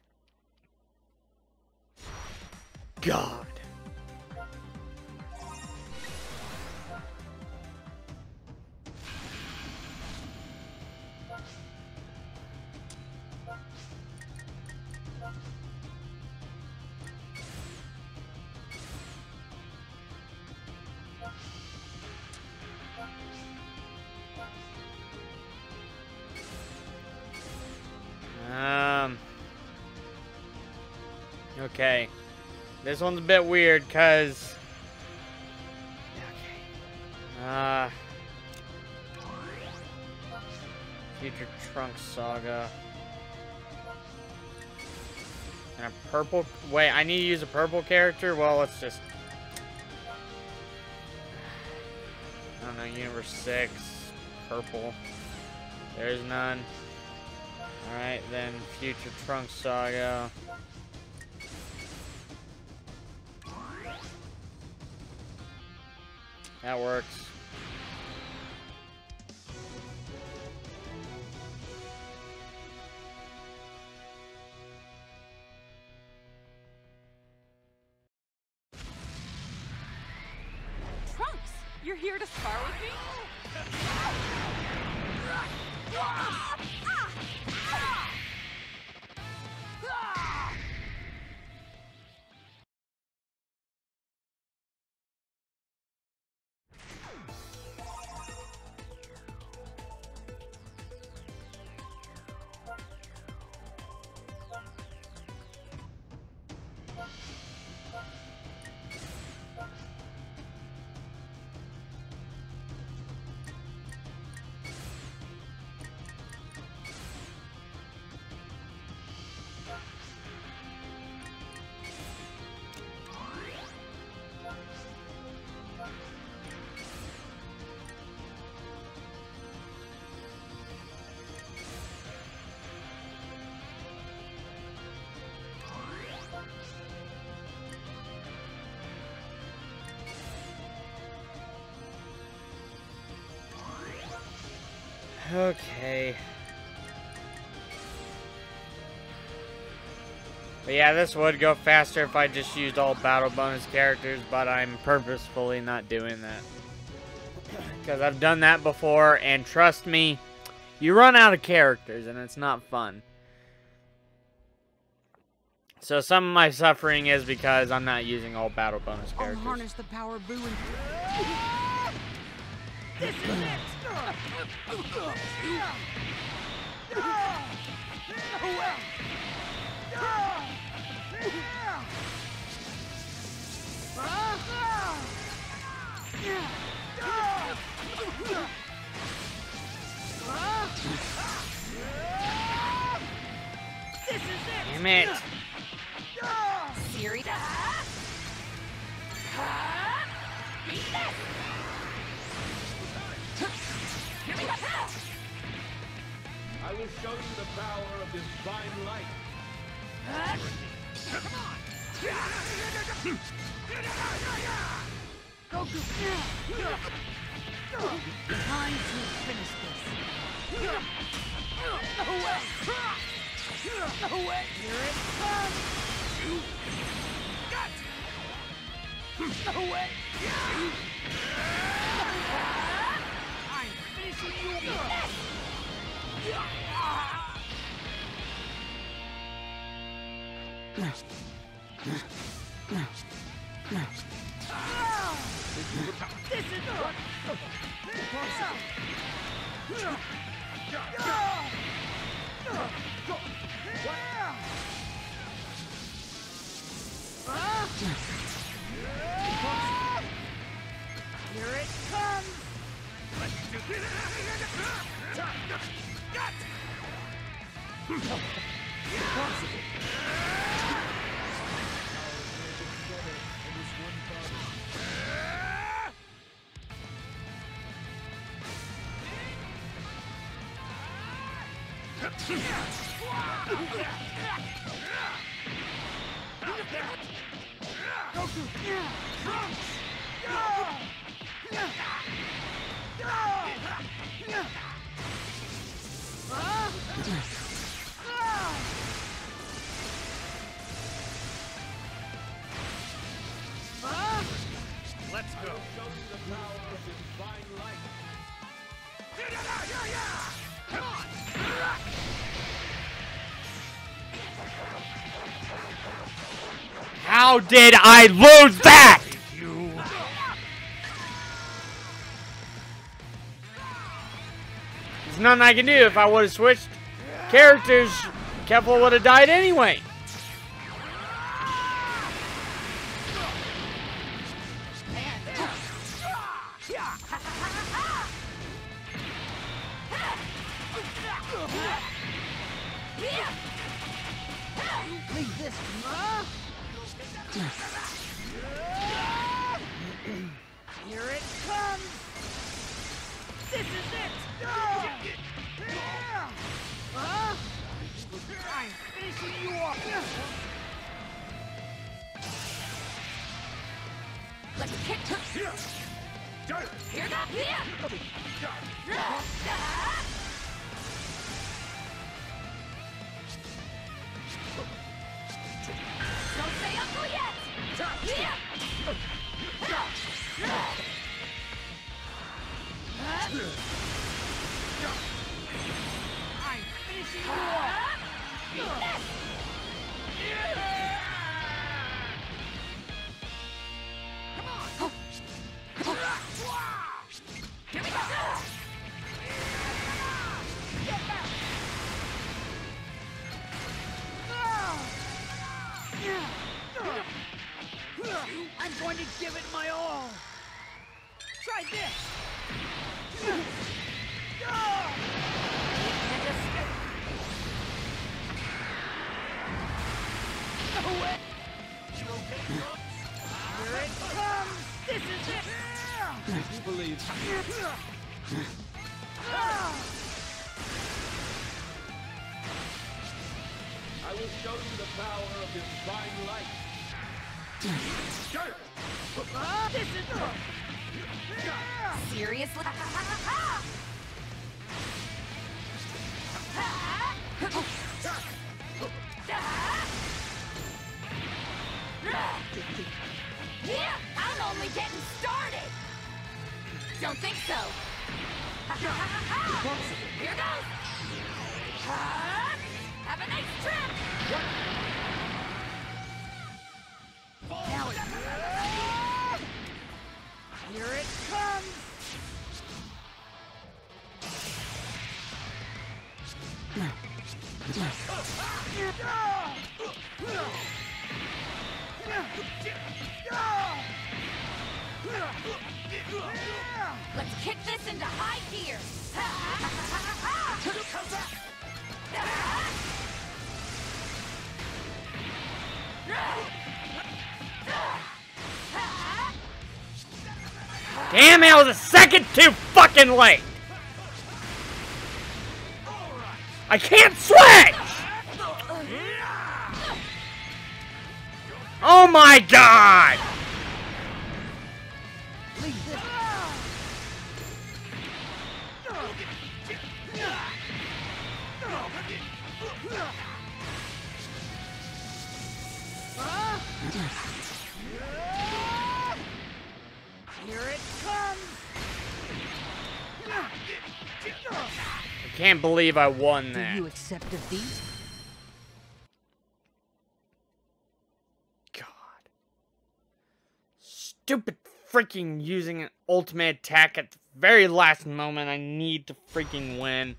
God. Okay. This one's a bit weird, because... Okay. Future Trunks Saga. And a purple... Wait, I need to use a purple character? Well, let's just... I don't know, Universe 6. Purple. There's none. Alright, then Future Trunks Saga. That works. Trunks, you're here to spar with me? Okay. But yeah, this would go faster if I just used all battle bonus characters, but I'm purposefully not doing that. Because I've done that before, and trust me, you run out of characters, and it's not fun. So some of my suffering is because I'm not using all battle bonus I'll characters. harness the power of Boo and... This is it! Damn it. will show you the power of divine light. Come on! Goku! Time to finish this. No way! No way! Here it comes! Got No way! I'm finishing you off! This is what... Here it comes! Let's go! Show you the power of divine light. Come on! How did I lose that? You... There's nothing I can do. If I would have switched characters, Kefla would have died anyway. Leave this, Ma! Here it comes! This is it! I'm finishing you off! Let's kick. Here goes. Don't say uncle yet. I'm finishing you off! Here we go. I'm going to give it my all! Try this! No way! Here it comes! This is it! You believe. I will show you the power of divine light. This is it! Seriously? Yeah, I'm only getting started. Don't think so. Here goes. Have a nice trip. Now it's... Here it comes! Let's kick this into high gear. Damn it, I was a second too fucking late. I can't switch! Oh my god! Here it comes! I can't believe I won that. Do you accept defeat? God. Stupid freaking using an ultimate attack at the very last moment I need to freaking win.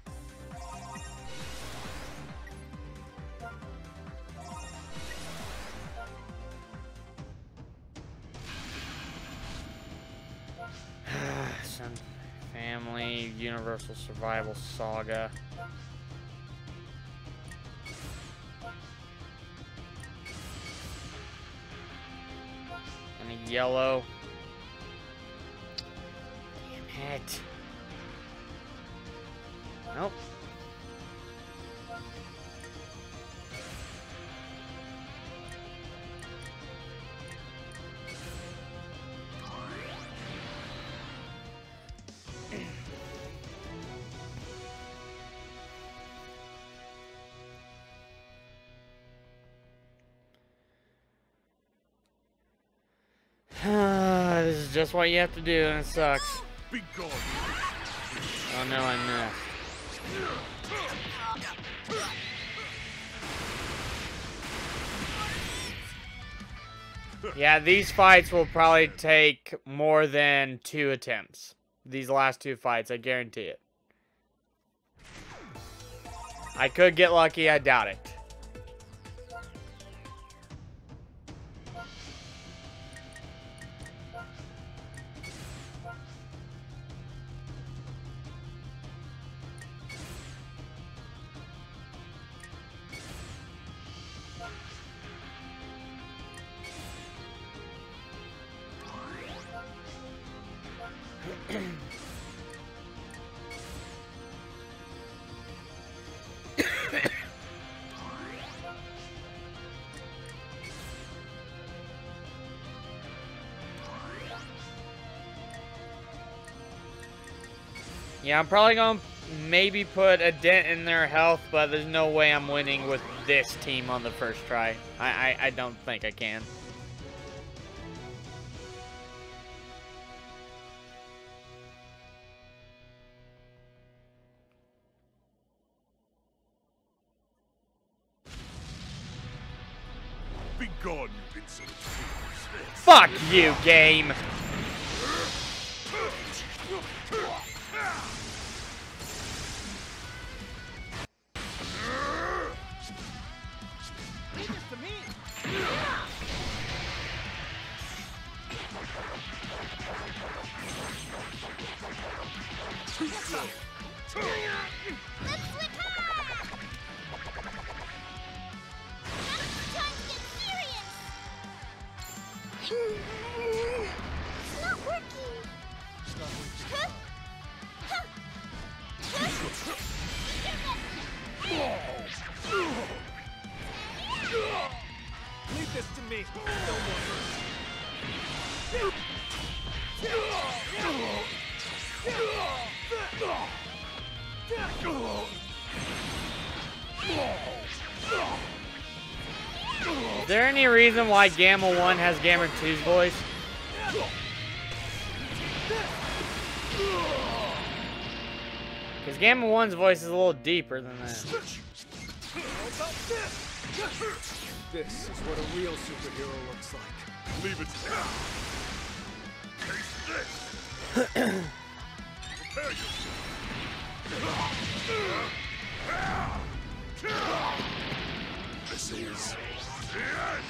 Some family, universal survival saga. And a yellow. Damn it. Nope. This is just what you have to do, and it sucks. Be gone. Oh no, I missed. Yeah, these fights will probably take more than 2 attempts. These last 2 fights, I guarantee it. I could get lucky, I doubt it. Yeah, I'm probably going to maybe put a dent in their health, but there's no way I'm winning with this team on the first try. I don't think I can. Be gone, you insolent fools. Fuck you, game! Leave this to me! Let's switch her! Now's the time to get serious! It's not working! Huh? Huh? Huh? Leave this to me. No Is there any reason why Gamma 1 has Gamma 2's voice? Because Gamma 1's voice is a little deeper than that. This is what a real superhero looks like. Leave it now. Taste this. Prepare yourself. This is the end.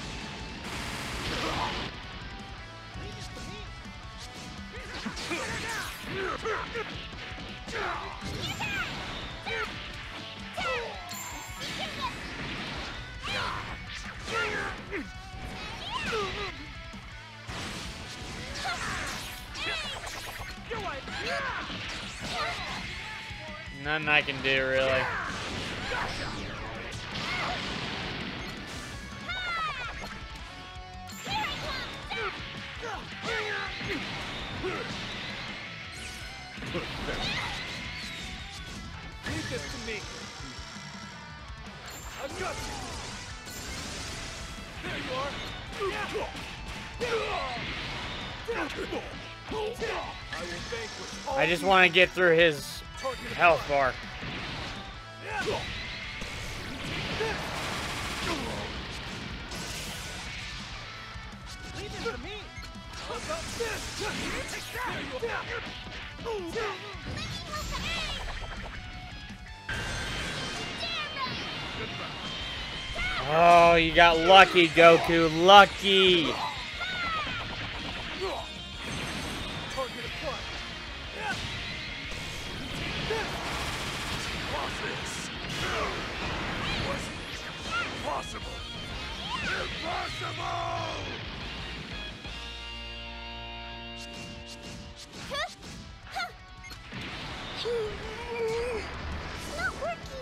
Nothing I can do, really. Leave this to me. I've got you. There you are. I will vanquish all I just want to get through his health bar. Leave this to me. How about this? There you are. Oh, you got lucky, Goku. Lucky. Target acquired. Impossible! Impossible! It's not working.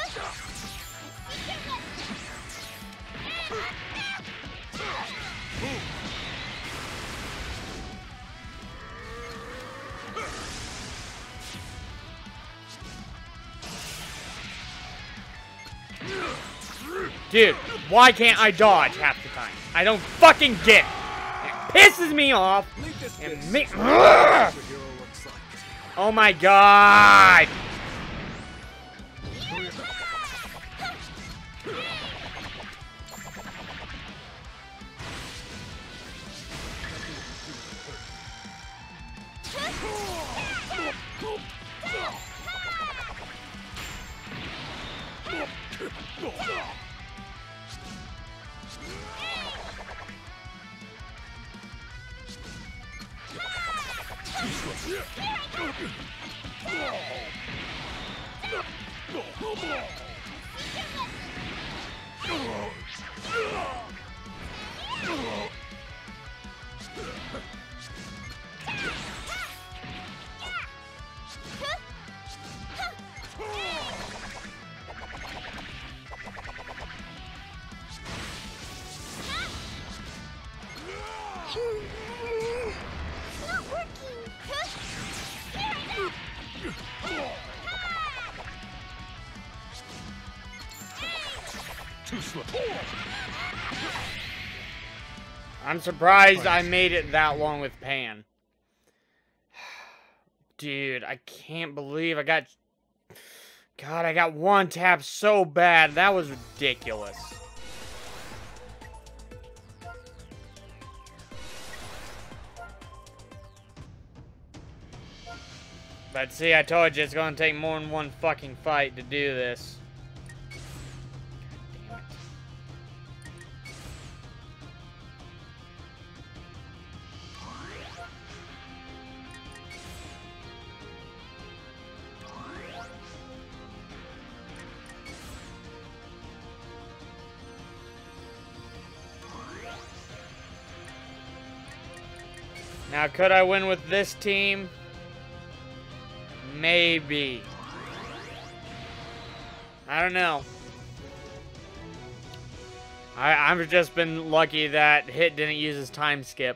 Dude, why can't I dodge half the time? I don't fucking get it. It pisses me off. Leave this And bitch. me. What the hero looks like. Oh my god. It's not working. Too slow. I'm surprised I made it that long with Pan. Dude, I can't believe I got... God, I got one tap so bad. That was ridiculous. But see, I told you it's gonna take more than one fucking fight to do this. Damn it. Now, could I win with this team? Maybe. I don't know. I've just been lucky that Hit didn't use his time skip.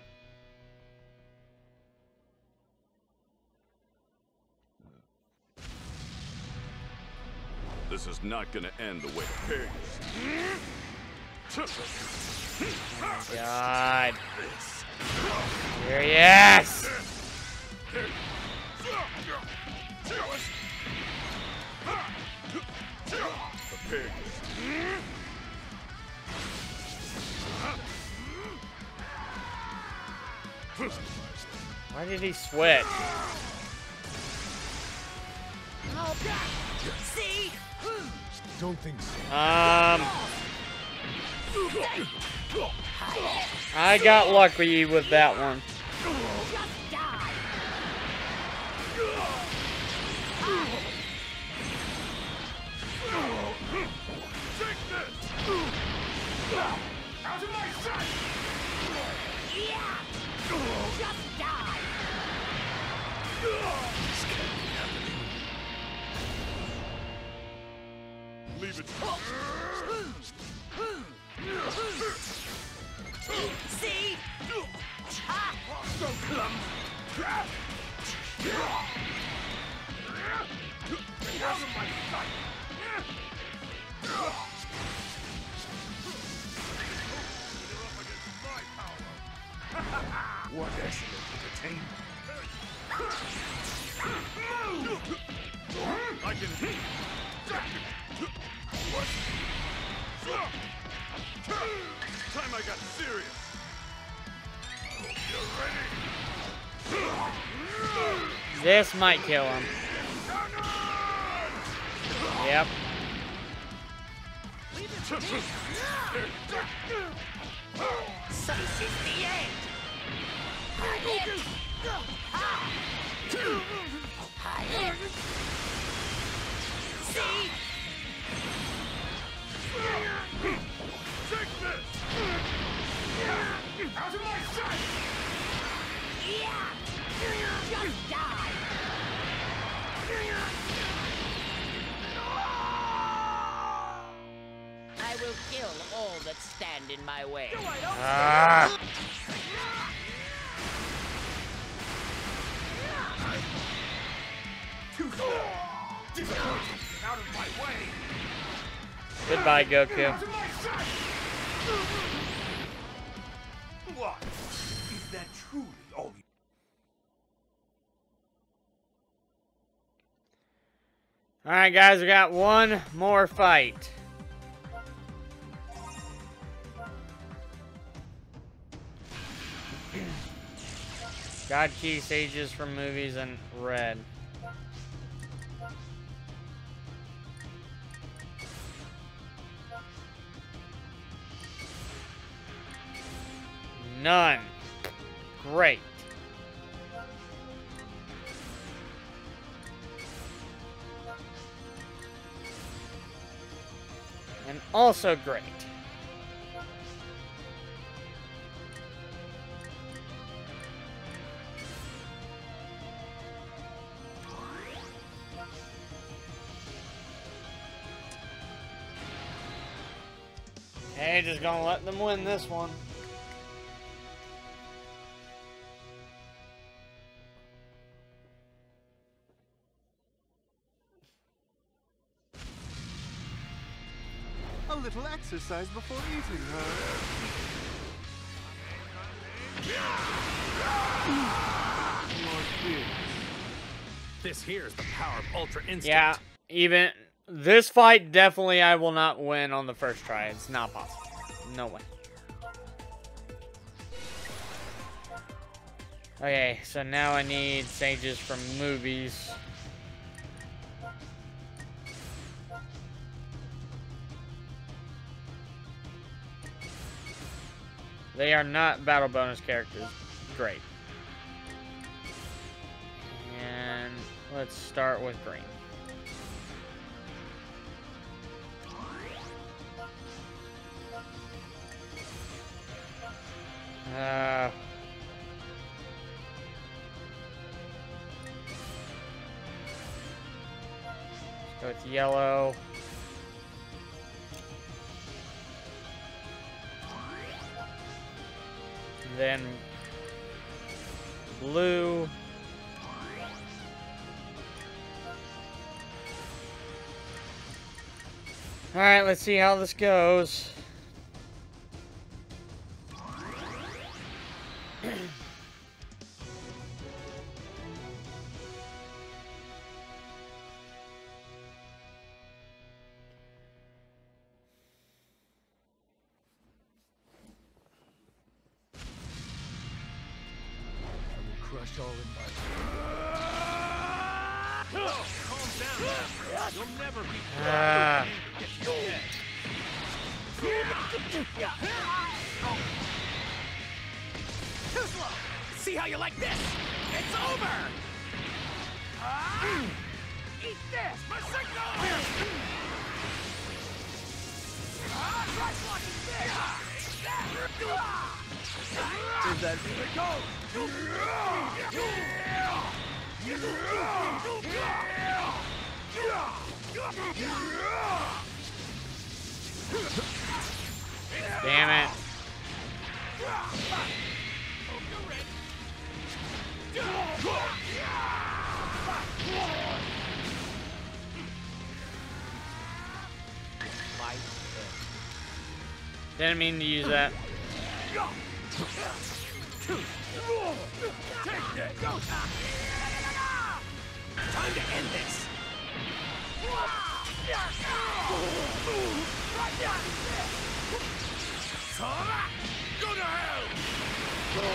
This is not gonna end the way it appears. God. Here he is. Why did he switch? See? Don't think so. I got lucky with that one. Just die. Out of my sight! Yeah. Just die. This can't be happening. Leave it. See? So clumsy. Out of my sight. You're up against my power. What excellent entertainment. I can hit. What? Time I got serious. You ready? This might kill him. Yep. So this is the end. See? Take this! Out of my sight! Yeah! Just die! I will kill all that stand in my way. Ah. Disappointing! Out of my way! Goodbye, Goku. Out of my sight! What? Is that truly all you... Alright, guys, we got one more fight. God Key Sages from movies and red. None. Great. And also great. Hey, just gonna let them win this one. A little exercise before eating, huh? This here's the power of Ultra Instinct. Yeah, even this fight, definitely I will not win on the first try. It's not possible. No way. Okay, so now I need sages from movies. They are not battle bonus characters. Great. And let's start with green. Let's go with yellow. Then blue. All right, let's see how this goes. Crush all in my... Calm down. You'll never be proud. Too slow! See how you like this? It's over! Eat this! My signal! Try blocking this! Is that here it goes? Damn it. Didn't mean to use that. Time to end this. Go to hell!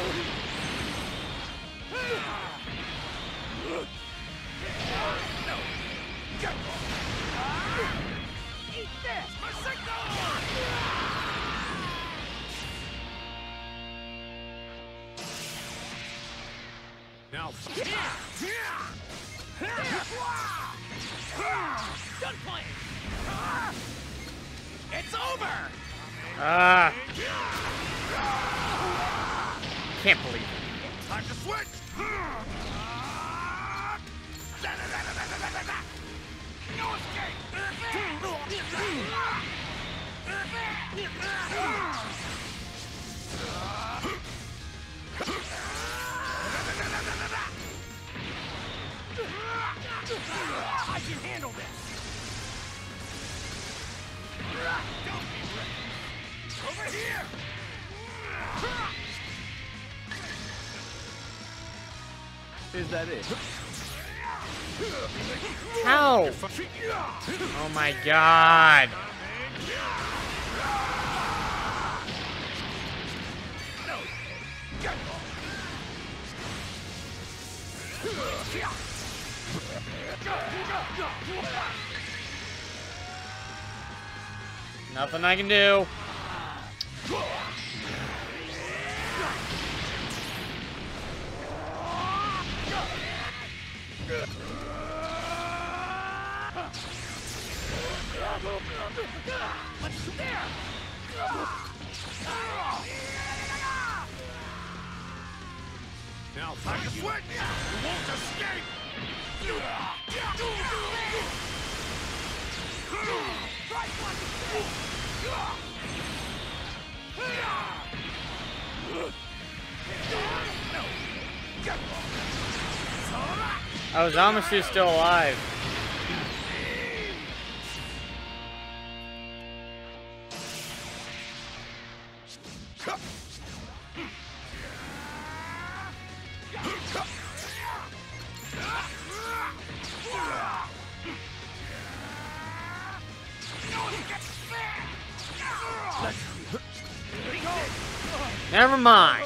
Eat this! Now, Done playing. It's over. Ah. Can't believe it. Time to switch! No I can handle this. Don't be ready! Over here! is that it? How? Oh my god. Nothing I can do. Now time to switch! You won't escape! Oh, Zamasu's still alive. Never mind.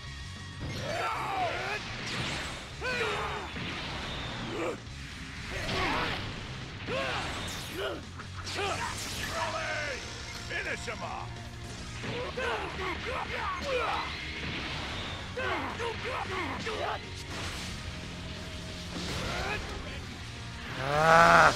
Finish him off! Ah.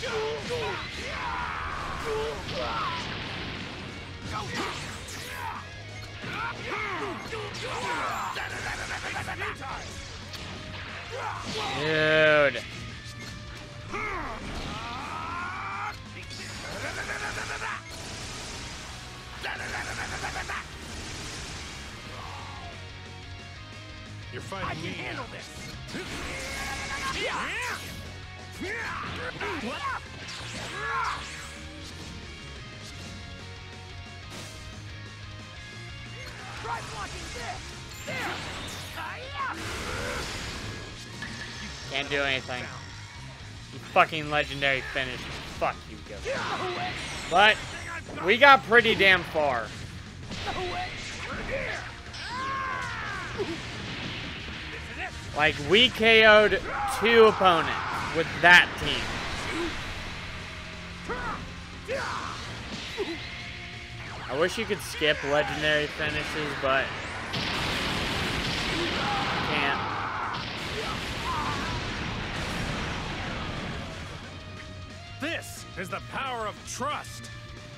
Dude. You're fighting me. Handle this. Try blocking this! There! Can't do anything. You fucking legendary finish. Fuck you, Ghost. But we got pretty damn far. Like, we KO'd 2 opponents with that team. I wish you could skip legendary finishes, but can't. This is the power of trust.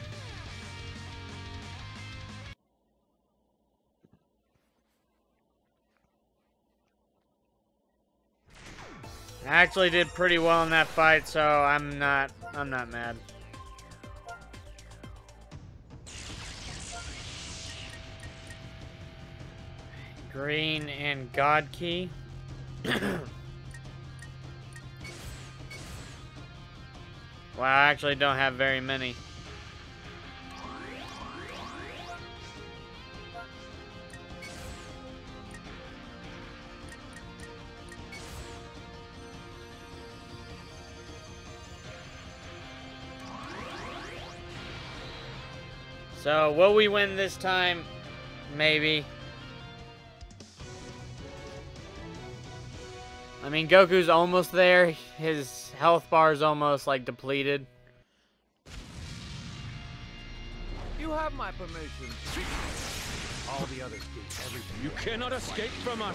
I actually did pretty well in that fight, so I'm not mad. Green and God Key. Well, I actually don't have very many. So, will we win this time? Maybe. I mean, Goku's almost there. His health bar is almost, like, depleted. You have my permission. All the others did everything. You cannot escape from us.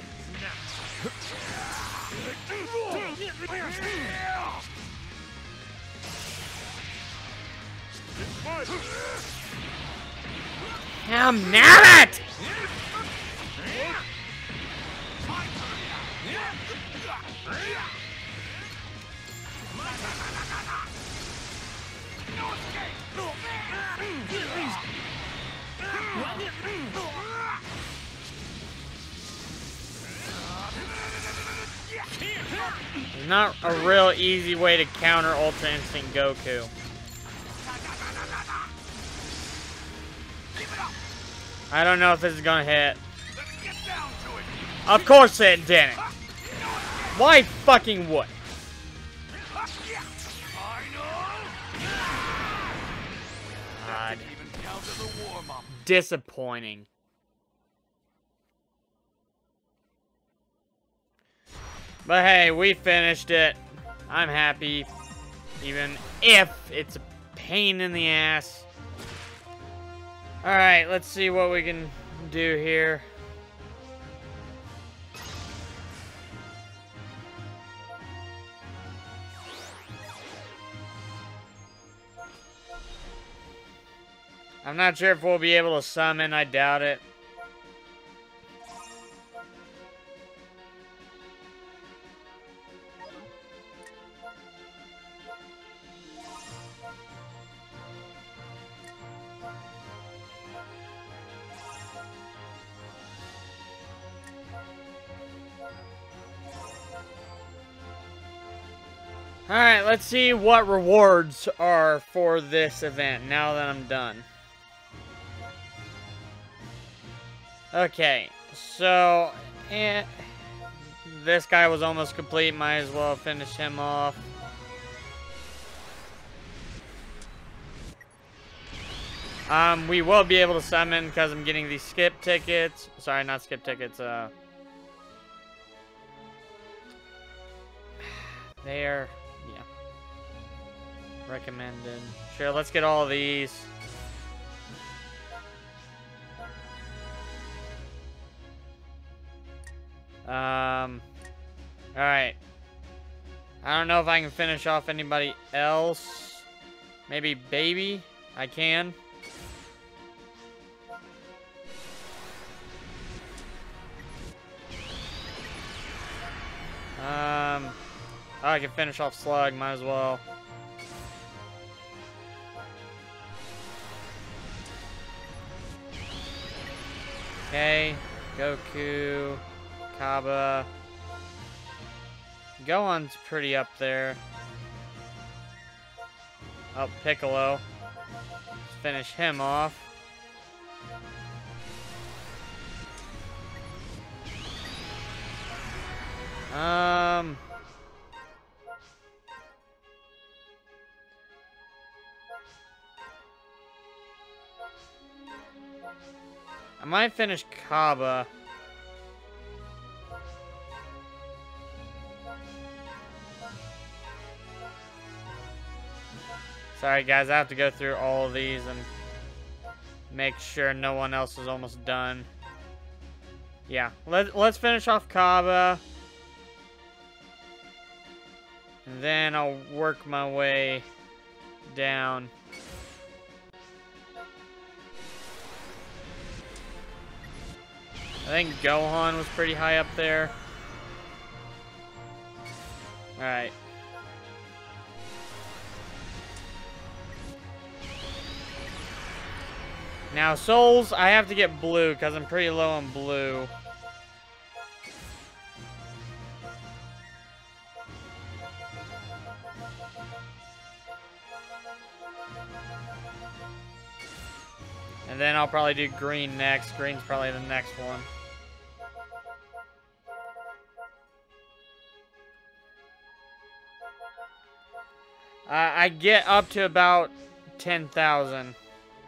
Damn it! There's not a real easy way to counter Ultra Instinct Goku. I don't know if this is gonna hit. Of course it didn't. Why fucking would? God. Disappointing. But hey, we finished it. I'm happy. Even if it's a pain in the ass. Alright, let's see what we can do here. I'm not sure if we'll be able to summon. I doubt it. Alright, let's see what rewards are for this event now that I'm done. Okay, so this guy was almost complete. Might as well finish him off. We will be able to summon because I'm getting these skip tickets. Sorry, not skip tickets. There. Yeah. Recommended. Sure, let's get all of these. Alright. I don't know if I can finish off anybody else. Maybe Baby? I can. Oh, I can finish off Slug, might as well. Okay, Goku, Kaba. Gohan's pretty up there. Oh, Piccolo. Let's finish him off. I might finish Kaba. Sorry guys, I have to go through all of these and make sure no one else is almost done. Yeah, let's finish off Kaba. And then I'll work my way down. I think Gohan was pretty high up there. Alright. Now, Souls, I have to get blue because I'm pretty low on blue. And then I'll probably do green next. Green's probably the next one. I get up to about 10,000.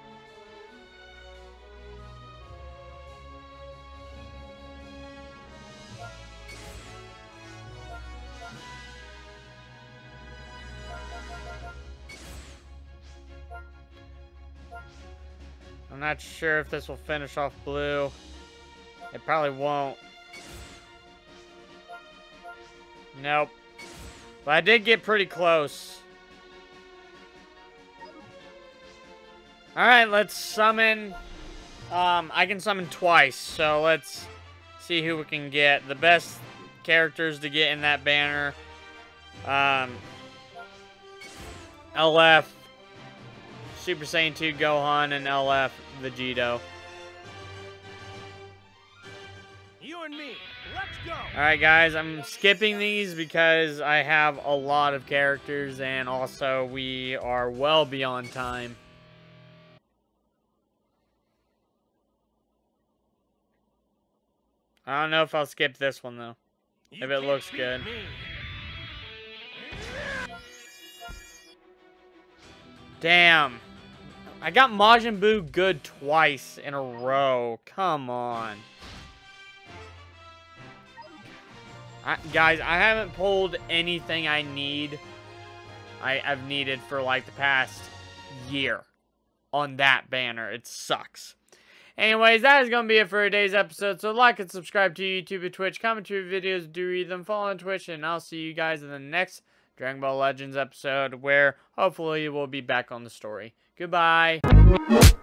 I'm not sure if this will finish off blue. It probably won't. Nope. But I did get pretty close. Alright, let's summon. I can summon twice, so let's see who we can get. The best characters to get in that banner. LF, Super Saiyan 2 Gohan, and LF Vegito. You and me, let's go! Alright guys, I'm skipping these because I have a lot of characters and also we are well beyond time. I don't know if I'll skip this one though. If it looks good. Damn. I got Majin Buu good twice in a row. Come on. Guys, I haven't pulled anything I've needed for like the past year on that banner. It sucks. Anyways, that is going to be it for today's episode. So like and subscribe to YouTube and Twitch. Comment to your videos, do read them, follow on Twitch, and I'll see you guys in the next Dragon Ball Legends episode where hopefully we'll be back on the story. Goodbye.